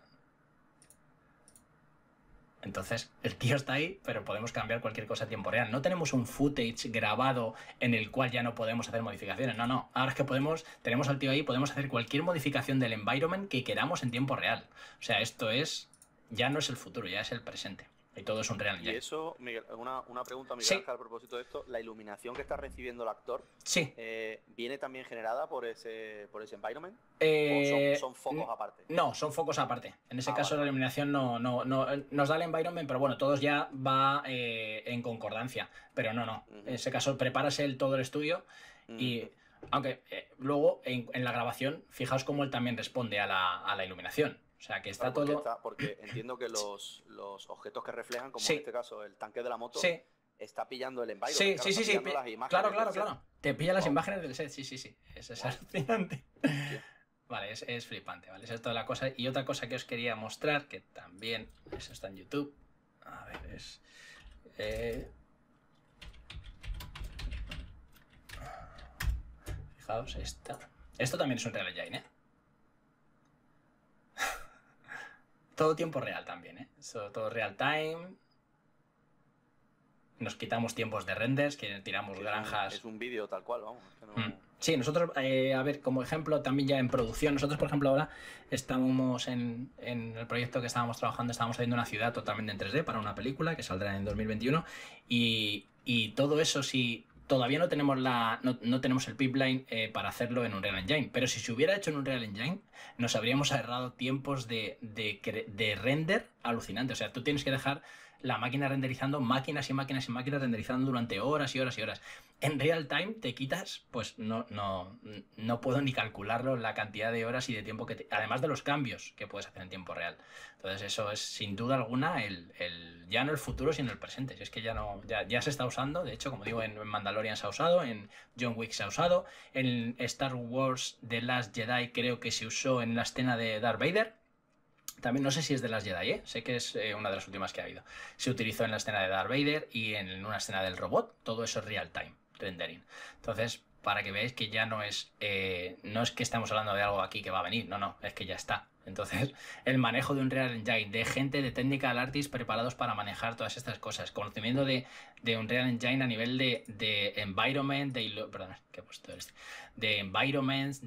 Entonces, el tío está ahí, pero podemos cambiar cualquier cosa a tiempo real. No tenemos un footage grabado en el cual ya no podemos hacer modificaciones. No. Ahora es que tenemos al tío ahí, podemos hacer cualquier modificación del environment que queramos en tiempo real. O sea, esto ya no es el futuro, ya es el presente. Y todo es Unreal Engine. Y eso, Miguel, una pregunta, Miguel Sí. Ángel, a propósito de esto. ¿La iluminación que está recibiendo el actor Sí. viene también generada por ese environment? ¿O son focos aparte? No, son focos aparte. En ese caso vale. la iluminación no nos da el environment, pero bueno, todos ya va en concordancia. Pero no. En ese caso preparas todo el estudio y... Aunque luego en la grabación, fijaos cómo él también responde a la iluminación. O sea, que está Claro, todo... porque entiendo que los objetos que reflejan, como Sí. en este caso el tanque de la moto, Sí. está pillando el environment. Sí, claro, sí, está sí. pillando las imágenes del set. Claro. Te pilla las Wow. imágenes del set, sí. Eso es alucinante. Hostia. Vale, es flipante, ¿vale? Esa es toda la cosa. Y otra cosa que os quería mostrar, que también, eso está en YouTube. A ver, es... Fijaos, esto también es un Real Engine, ¿eh? Todo tiempo real también, ¿eh? Todo real time. Nos quitamos tiempos de renders, que tiramos granjas. Es un vídeo tal cual, vamos. Es que no... Sí, nosotros, a ver, como ejemplo, también ya en producción, nosotros, por ejemplo, ahora estamos en el proyecto que estábamos trabajando, estábamos haciendo una ciudad totalmente en 3D para una película que saldrá en 2021 y todo eso sí... Todavía no tenemos no tenemos el pipeline para hacerlo en Unreal Engine, pero si se hubiera hecho en Unreal Engine, nos habríamos ahorrado tiempos de render alucinante. O sea, tú tienes que dejar la máquina renderizando, máquinas y máquinas y máquinas renderizando durante horas y horas y horas. En real time te quitas, pues no puedo ni calcularlo la cantidad de horas y de tiempo además de los cambios que puedes hacer en tiempo real. Entonces eso es sin duda alguna ya no el futuro sino el presente. Si es que ya se está usando, de hecho, como digo, en Mandalorian se ha usado, en John Wick se ha usado, en Star Wars The Last Jedi creo que se usó en la escena de Darth Vader. También no sé si es de las Jedi, ¿eh? Sé que es una de las últimas que ha habido. Se utilizó en la escena de Darth Vader y en una escena del robot. Todo eso es real time rendering. Entonces, para que veáis que ya no es que estamos hablando de algo aquí que va a venir. No, es que ya está. Entonces, el manejo de un Real Engine, de gente de technical artists preparados para manejar todas estas cosas, conocimiento de un Real Engine a nivel de environment, perdón, ¿qué he puesto de environments,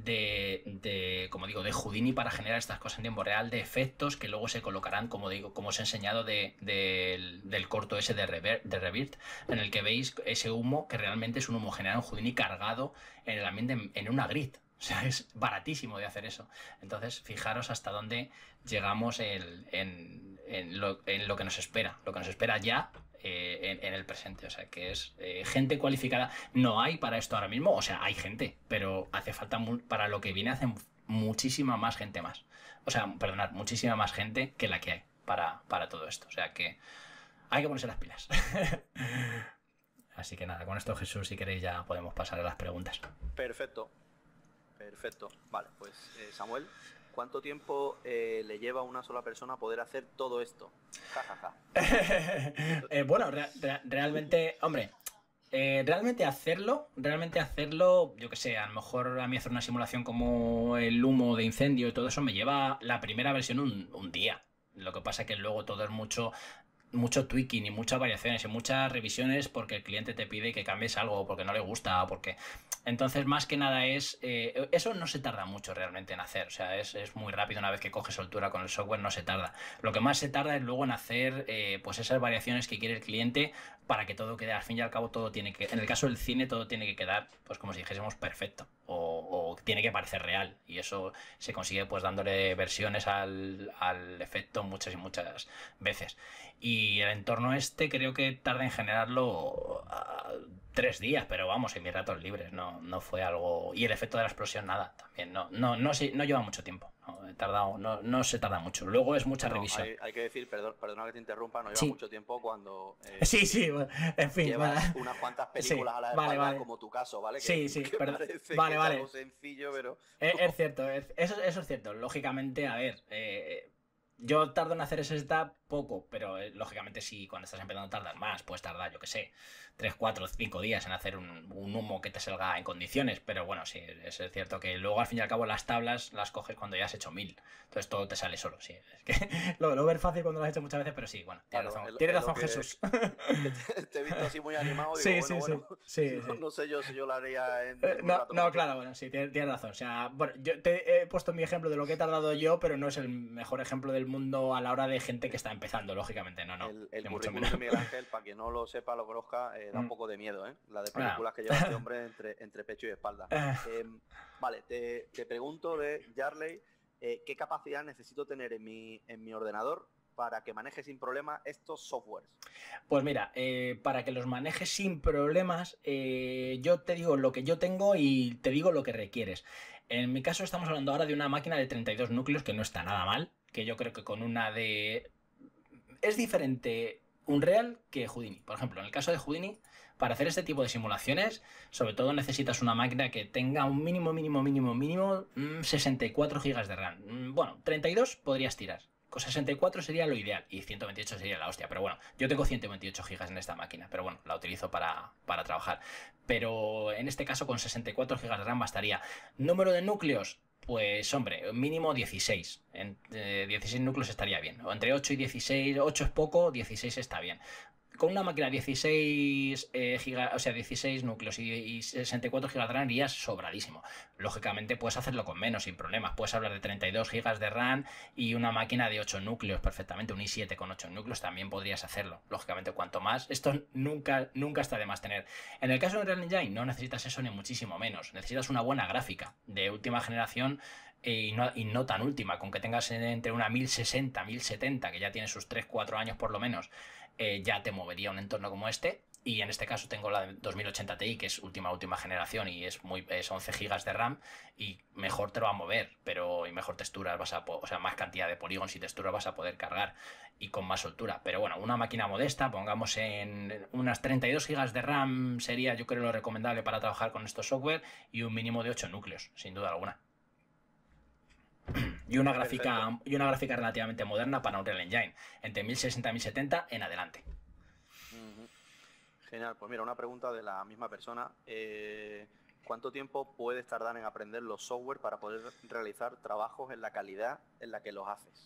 como digo, de Houdini para generar estas cosas en tiempo real, de efectos que luego se colocarán, como digo, como os he enseñado del corto ese de Rebirth, en el que veis ese humo que realmente es un humo generado en Houdini cargado en el ambiente en una grid. O sea, es baratísimo de hacer eso. Entonces, fijaros hasta dónde llegamos en lo que nos espera. Lo que nos espera ya en el presente. O sea, que es gente cualificada. No hay para esto ahora mismo. O sea, hay gente, pero hace falta para lo que viene hace muchísima más gente más. O sea, perdonad, muchísima más gente que la que hay para todo esto. O sea, que hay que ponerse las pilas. Así que nada, con esto, Jesús, si queréis ya podemos pasar a las preguntas. Perfecto. Vale, pues Samuel, ¿cuánto tiempo le lleva a una sola persona poder hacer todo esto? Bueno, realmente, hombre, realmente hacerlo, yo que sé, a lo mejor a mí hacer una simulación como el humo de incendio y todo eso me lleva la primera versión un día. Lo que pasa es que luego todo es mucho tweaking y muchas variaciones y muchas revisiones porque el cliente te pide que cambies algo o porque no le gusta o porque... Entonces, más que nada eso no se tarda mucho realmente en hacer. O sea, es muy rápido una vez que coges soltura con el software, no se tarda. Lo que más se tarda es luego en hacer pues esas variaciones que quiere el cliente para que todo quede, al fin y al cabo, todo tiene que... En el caso del cine, todo tiene que quedar, pues como si dijésemos, perfecto. O tiene que parecer real. Y eso se consigue pues dándole versiones al efecto muchas y muchas veces. Y el entorno creo que tarda en generarlo 3 días, pero vamos, en mis ratos libres, no fue algo... Y el efecto de la explosión, nada, también, no lleva mucho tiempo, no se tarda mucho. Luego es mucha revisión. Hay que decir, perdona que te interrumpa, no lleva Sí. mucho tiempo cuando... Sí, bueno, en fin. Llevas unas cuantas películas a la espalda, vale. Como tu caso, ¿vale? Sí, que perdón. Parece Vale, que vale. Es algo sencillo, pero... Es cierto, eso es cierto. Lógicamente, a ver... yo tardo en hacer ese setup poco, pero lógicamente si cuando estás empezando tardas más, puedes tardar, yo que sé, 3, 4, 5 días en hacer un humo que te salga en condiciones, pero bueno, sí, es cierto que luego al fin y al cabo las tablas las coges cuando ya has hecho 1000, entonces todo te sale solo, sí. Es que lo ver fácil cuando lo has hecho muchas veces, pero sí, bueno, tienes razón Jesús. Te he visto así muy animado y digo, sí. No sé yo si yo lo haría en un no, rato. No, claro, bueno, sí, tienes razón. O sea, bueno, yo te he puesto mi ejemplo de lo que he tardado yo, pero no es el mejor ejemplo el mundo a la hora de gente que está empezando, lógicamente, no, El ni mucho currículum menos. de Miguel Ángel, para quien no lo sepa, lo conozca, da un Mm. poco de miedo, ¿eh? La de Ah. películas que lleva este hombre entre pecho y espalda. Vale, te pregunto de Jarley, ¿qué capacidad necesito tener en mi ordenador para que maneje sin problema estos softwares? Pues mira, para que los manejes sin problemas, yo te digo lo que yo tengo y te digo lo que requieres. En mi caso estamos hablando ahora de una máquina de 32 núcleos que no está nada mal, que yo creo que con una de... Es diferente Unreal que Houdini. Por ejemplo, en el caso de Houdini, para hacer este tipo de simulaciones, sobre todo necesitas una máquina que tenga un mínimo 64 GB de RAM. Bueno, 32 podrías tirar. Con 64 sería lo ideal y 128 sería la hostia. Pero bueno, yo tengo 128 GB en esta máquina, pero bueno, la utilizo para trabajar. Pero en este caso con 64 GB de RAM bastaría. Número de núcleos, pues hombre, mínimo 16. 16 núcleos estaría bien. O entre 8 y 16, 8 es poco, 16 está bien. Con una máquina 16 o sea, 16 núcleos y 64 GB de RAM irías sobradísimo. Lógicamente puedes hacerlo con menos, sin problemas. Puedes hablar de 32 GB de RAM y una máquina de 8 núcleos perfectamente. Un i7 con 8 núcleos también podrías hacerlo. Lógicamente, cuanto más, esto nunca está de más tener. En el caso de Unreal Engine no necesitas eso ni muchísimo menos. Necesitas una buena gráfica de última generación y no tan última, con que tengas entre una 1060, 1070, que ya tiene sus 3-4 años por lo menos, ya te movería un entorno como este. Y en este caso tengo la 2080 Ti, que es última generación y es 11 GB de RAM y mejor te lo va a mover, y mejor texturas o sea, más cantidad de polígonos y texturas vas a poder cargar y con más soltura. Pero bueno, una máquina modesta, pongamos en unas 32 GB de RAM sería, yo creo, lo recomendable para trabajar con estos software y un mínimo de 8 núcleos, sin duda alguna. Y una gráfica relativamente moderna para Unreal Engine, entre 1060 y 1070 en adelante. Genial, pues mira, una pregunta de la misma persona. ¿Cuánto tiempo puedes tardar en aprender los software para poder realizar trabajos en la calidad en la que los haces?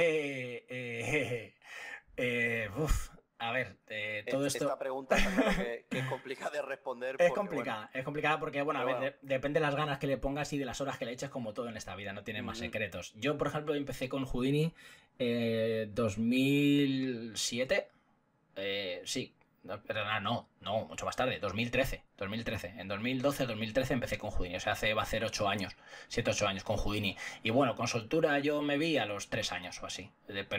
A ver, todo esto... Esta pregunta está claro que es complicada de responder. Es porque, complicada, bueno, es complicada porque, bueno, a ver, bueno. depende de las ganas que le pongas y de las horas que le eches, como todo en esta vida, no tiene más secretos. Yo, por ejemplo, empecé con Houdini 2007, sí, no, mucho más tarde, 2013. En 2012-2013 empecé con Houdini, o sea, va a hacer 8 años, 7-8 años con Houdini. Y bueno, con soltura yo me vi a los 3 años o así,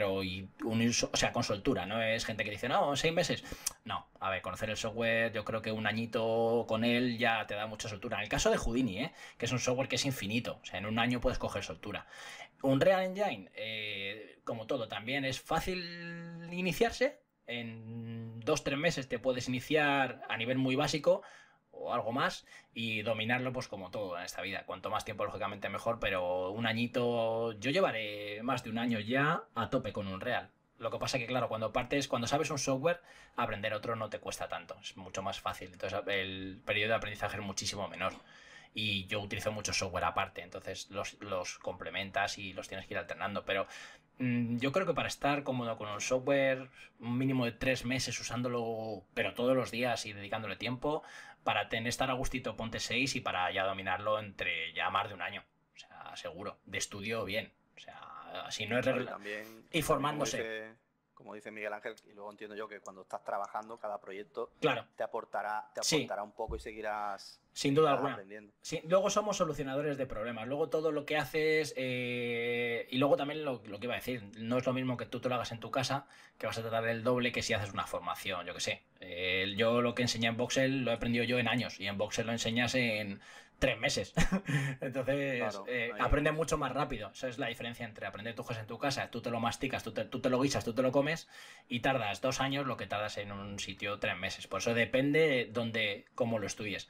o sea, con soltura, no es gente que dice, no, 6 meses. No, a ver, conocer el software, yo creo que un añito con él ya te da mucha soltura. En el caso de Houdini, que es un software que es infinito, o sea, en un año puedes coger soltura. Unreal Engine, como todo, también es fácil iniciarse. En 2-3 meses te puedes iniciar a nivel muy básico o algo más y dominarlo pues como todo en esta vida. Cuanto más tiempo, lógicamente, mejor, pero un añito, yo llevaré más de un año ya a tope con Unreal. Lo que pasa que, claro, cuando sabes un software, aprender otro no te cuesta tanto, es mucho más fácil. Entonces el periodo de aprendizaje es muchísimo menor. Y yo utilizo mucho software aparte, entonces los complementas y los tienes que ir alternando. Pero yo creo que para estar cómodo con un software, un mínimo de 3 meses usándolo, pero todos los días y dedicándole tiempo, para estar a gustito ponte 6 y para ya dominarlo entre ya más de un año. O sea, seguro, de estudio bien. O sea, si no es y formándose. Como dice Miguel Ángel, y luego entiendo yo que cuando estás trabajando, cada proyecto claro, te aportará un poco y seguirás sin duda alguna aprendiendo. Sí, luego somos solucionadores de problemas. Luego todo lo que haces y luego también lo que iba a decir, no es lo mismo que tú te lo hagas en tu casa, que vas a tratar el doble que si haces una formación, yo que sé. Yo lo que enseñé en Voxel lo he aprendido yo en años y en Voxel lo enseñas en 3 meses. Entonces, claro, aprende mucho más rápido. Esa es la diferencia entre aprender tu cosas en tu casa, tú te lo masticas, tú te lo guisas, tú te lo comes y tardas 2 años lo que tardas en un sitio 3 meses. Por eso depende cómo lo estudies.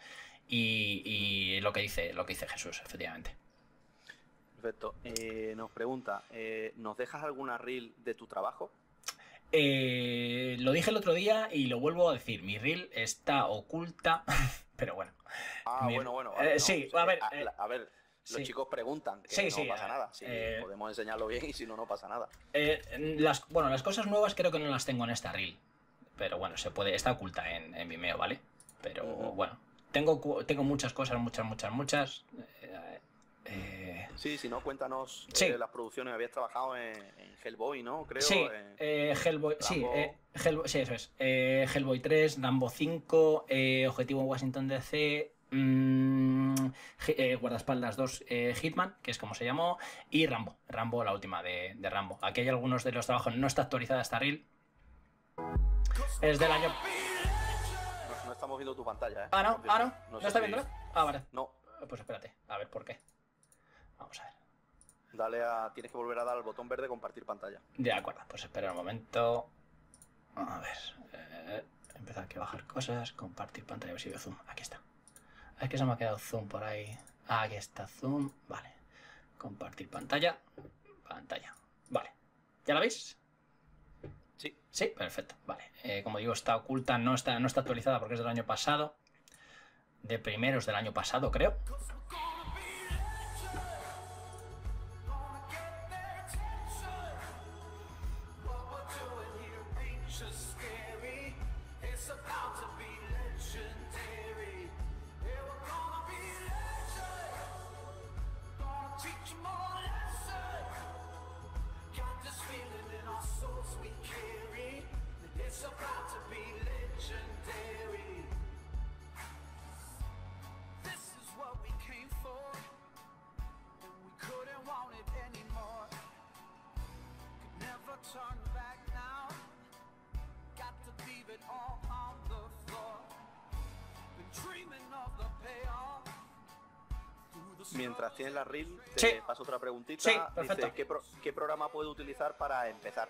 Y lo que dice Jesús, efectivamente. Perfecto. Nos pregunta, ¿nos dejas alguna reel de tu trabajo? Lo dije el otro día y lo vuelvo a decir. Mi reel está oculta, pero bueno. Bueno. Vale, ¿no? Sí, a ver, sí. Los chicos preguntan, que sí, no pasa nada. Si podemos enseñarlo bien y si no, no pasa nada. Las cosas nuevas creo que no las tengo en esta reel. Pero bueno, está oculta en Vimeo, ¿vale? Pero bueno. Tengo muchas cosas, muchas. Sí, si no, cuéntanos Sí. las producciones. Habías trabajado en Hellboy, ¿no? Creo. Sí, Hellboy, sí, Rambo. sí, eso es. Hellboy 3, Rambo 5, Objetivo Washington DC, Guardaespaldas 2, Hitman, que es como se llamó, y Rambo, la última de Rambo. Aquí hay algunos de los trabajos, no está actualizada esta reel. Es del año... No estamos viendo tu pantalla, ¿eh? ¿No está viendo? Ah, vale. No. Pues espérate, a ver por qué. Vamos a ver. Tienes que volver a dar al botón verde compartir pantalla. De acuerdo, pues espera un momento. A ver. Empezar aquí a bajar cosas. Compartir pantalla, a ver si veo zoom. Aquí está. Es que se me ha quedado zoom por ahí. Aquí está zoom. Vale. Compartir pantalla. Pantalla. Vale. ¿Ya la veis? Sí. Sí, perfecto. Vale. Como digo, está oculta, no está actualizada porque es del año pasado. De primeros del año pasado, creo. Mientras tienes la reel, te paso otra preguntita. Sí, perfecto. Dice, ¿qué programa puedo utilizar para empezar?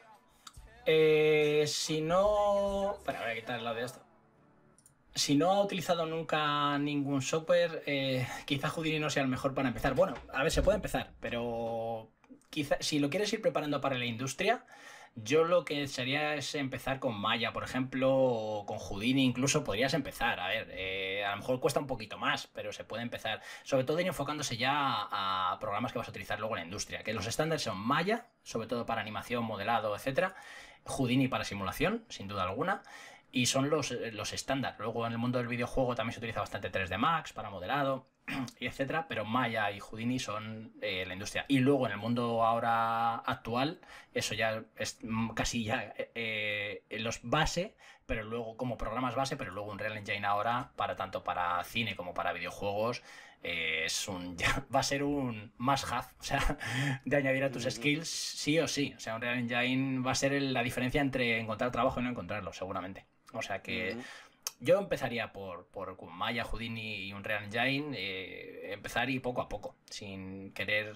Si no... Espera, voy a quitar el audio de esto. Si no ha utilizado nunca ningún software, quizá Houdini no sea el mejor para empezar. Bueno, a ver, se puede empezar, pero quizá si lo quieres ir preparando para la industria, yo lo que sería es empezar con Maya, por ejemplo, o con Houdini incluso podrías empezar. A ver, a lo mejor cuesta un poquito más, pero se puede empezar. Sobre todo ir enfocándose ya a programas que vas a utilizar luego en la industria. Que los estándares son Maya, sobre todo para animación, modelado, etcétera. Houdini para simulación, sin duda alguna. Y son los estándar. Luego en el mundo del videojuego también se utiliza bastante 3D Max para modelado, y etcétera, pero Maya y Houdini son la industria. Y luego en el mundo ahora actual, eso ya es casi ya los base, pero luego como programas base, pero luego Unreal Engine ahora, tanto para cine como para videojuegos, va a ser un must-have, o sea, de añadir a tus skills sí o sí. O sea, Unreal Engine va a ser la diferencia entre encontrar trabajo y no encontrarlo, seguramente. O sea que yo empezaría por Maya, Houdini y Unreal Engine, empezar y poco a poco, sin querer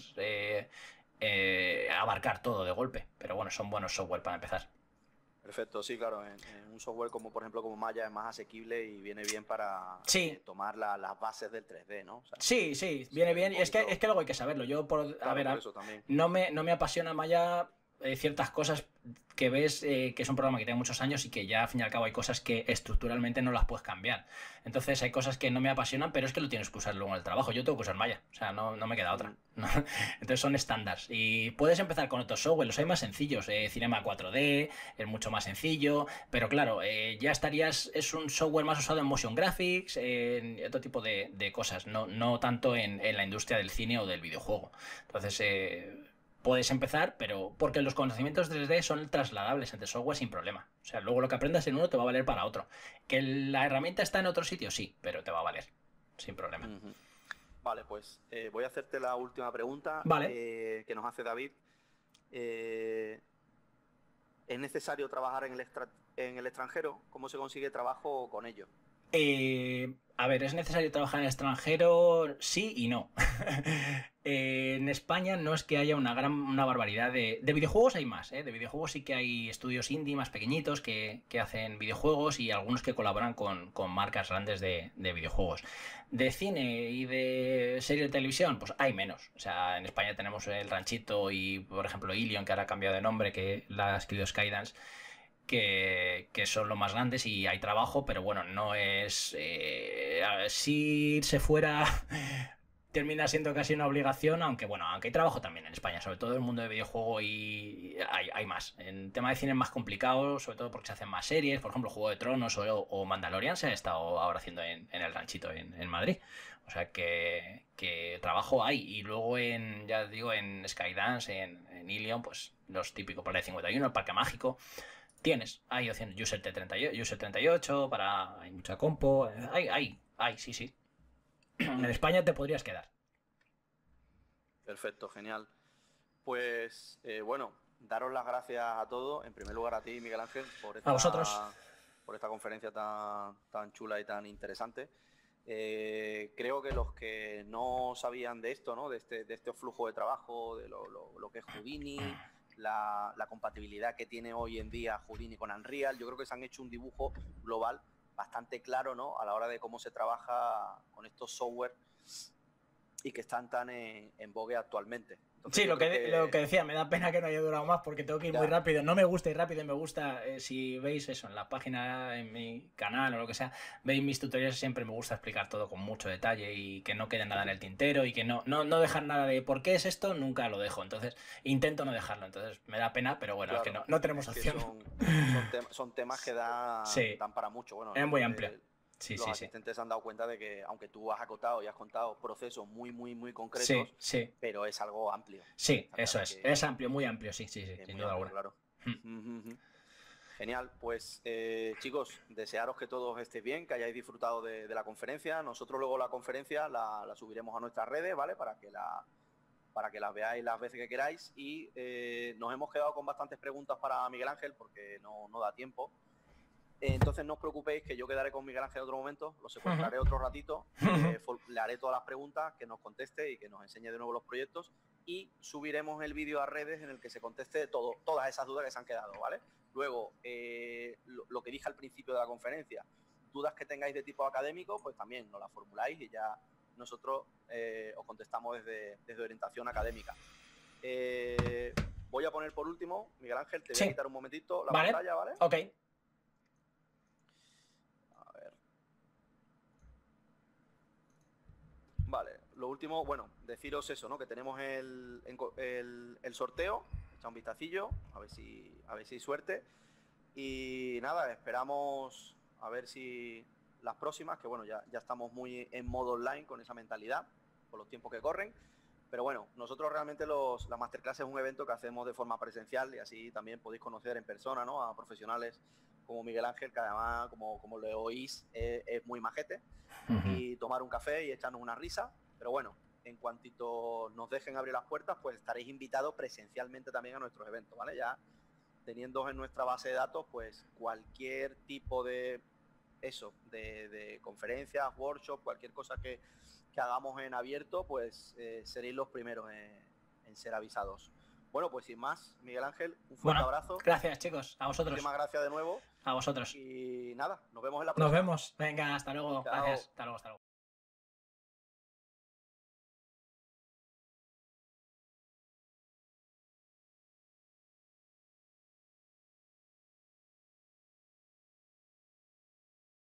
abarcar todo de golpe. Pero bueno, son buenos software para empezar. Perfecto, sí, claro. En un software como por ejemplo como Maya es más asequible y viene bien para tomar las bases del 3D, ¿no? O sea, sí, viene bien. Y es que luego hay que saberlo. Yo, no me apasiona Maya. Ciertas cosas que ves que es un programa que tiene muchos años y que ya al fin y al cabo hay cosas que estructuralmente no las puedes cambiar. Entonces hay cosas que no me apasionan, pero es que lo tienes que usar luego en el trabajo. Yo tengo que usar Maya, o sea, no me queda otra. Entonces son estándares. Y puedes empezar con otros software, los hay más sencillos. Cinema 4D es mucho más sencillo, pero claro, ya es un software más usado en motion graphics, en otro tipo de cosas, no tanto en la industria del cine o del videojuego. Entonces puedes empezar, pero porque los conocimientos 3D son trasladables entre software sin problema. O sea, luego lo que aprendas en uno te va a valer para otro. Que la herramienta está en otro sitio, sí, pero te va a valer sin problema. Vale, pues voy a hacerte la última pregunta. Vale. Que nos hace David. ¿Es necesario trabajar en el extranjero? ¿Cómo se consigue trabajo con ello? A ver, ¿es necesario trabajar en el extranjero? Sí y no. En España no es que haya una barbaridad de videojuegos, hay más, ¿eh? De videojuegos sí que hay estudios indie más pequeñitos que hacen videojuegos y algunos que colaboran con marcas grandes de videojuegos. De cine y de series de televisión, pues hay menos. O sea, en España tenemos El Ranchito y, por ejemplo, Ilion, que ahora ha cambiado de nombre, que la ha escrito Skydance, que son los más grandes y hay trabajo, pero bueno, no es... si se fuera termina siendo casi una obligación, aunque hay trabajo también en España, sobre todo en el mundo de videojuego y hay más. En tema de cine es más complicado, sobre todo porque se hacen más series, por ejemplo, Juego de Tronos o Mandalorian se ha estado ahora haciendo en El Ranchito en Madrid. O sea que trabajo hay. Y luego ya digo, en Skydance, en Ilion, pues los típicos para el 51, el Parque Mágico. Hay opciones, User 38, User 38, hay mucha compo, sí, sí. En España te podrías quedar. Perfecto, genial. Pues bueno, daros las gracias a todos. En primer lugar a ti, Miguel Ángel, a vosotros. Por esta conferencia tan chula y tan interesante. Creo que los que no sabían de esto, ¿no? de este flujo de trabajo, de lo que es Houdini, la compatibilidad que tiene hoy en día Houdini con Unreal, yo creo que se han hecho un dibujo global bastante claro, ¿no? A la hora de cómo se trabaja con estos software y que están tan en vogue actualmente. Entonces, sí, lo que decía, me da pena que no haya durado más porque tengo que ir muy rápido. No me gusta ir rápido, me gusta, si veis eso en la página, en mi canal o lo que sea, veis mis tutoriales, siempre me gusta explicar todo con mucho detalle y que no quede nada en el tintero y que no dejar nada de por qué es esto, nunca lo dejo. Entonces, intento no dejarlo. Entonces, me da pena, pero bueno, claro, es que no tenemos opción. Son temas que dan para mucho. Bueno, es muy amplio. Sí, los asistentes se han dado cuenta de que, aunque tú has acotado y has contado procesos muy concretos, pero es algo amplio. Sí, eso es. Es amplio, muy amplio, sí, sin duda alguna. Claro. Genial, pues chicos, desearos que todos estéis bien, que hayáis disfrutado de la conferencia. Nosotros luego la conferencia la subiremos a nuestras redes, ¿vale? Para que la veáis las veces que queráis. Y nos hemos quedado con bastantes preguntas para Miguel Ángel porque no da tiempo. Entonces no os preocupéis, que yo quedaré con Miguel Ángel en otro momento, lo secuestraré otro ratito, le haré todas las preguntas, que nos conteste y que nos enseñe de nuevo los proyectos, y subiremos el vídeo a redes en el que se conteste todas esas dudas que se han quedado, ¿vale? Luego, lo que dije al principio de la conferencia, dudas que tengáis de tipo académico, pues también nos las formuláis y ya nosotros os contestamos desde orientación académica. Voy a poner por último, Miguel Ángel, te voy a quitar un momentito la pantalla, ¿vale? Ok. Vale, lo último, bueno, deciros eso, ¿no? Que tenemos el sorteo, echa un vistacillo, a ver si hay suerte. Y nada, esperamos a ver si las próximas, que bueno, ya estamos muy en modo online con esa mentalidad, por los tiempos que corren. Pero bueno, nosotros realmente la Masterclass es un evento que hacemos de forma presencial y así también podéis conocer en persona, ¿no? A profesionales como Miguel Ángel, que además, como le oís, es muy majete, y tomar un café y echarnos una risa. Pero bueno, en cuantito nos dejen abrir las puertas, pues estaréis invitados presencialmente también a nuestros eventos, ¿vale? Ya teniendo en nuestra base de datos, pues cualquier tipo de conferencias, workshops, cualquier cosa que hagamos en abierto, pues seréis los primeros en ser avisados. Bueno, pues sin más, Miguel Ángel, un fuerte abrazo. Gracias, chicos, a vosotros. Muchísimas gracias de nuevo. A vosotros. Y nada, nos vemos en la próxima. Nos vemos. Venga, hasta luego. Chao. Gracias. Hasta luego.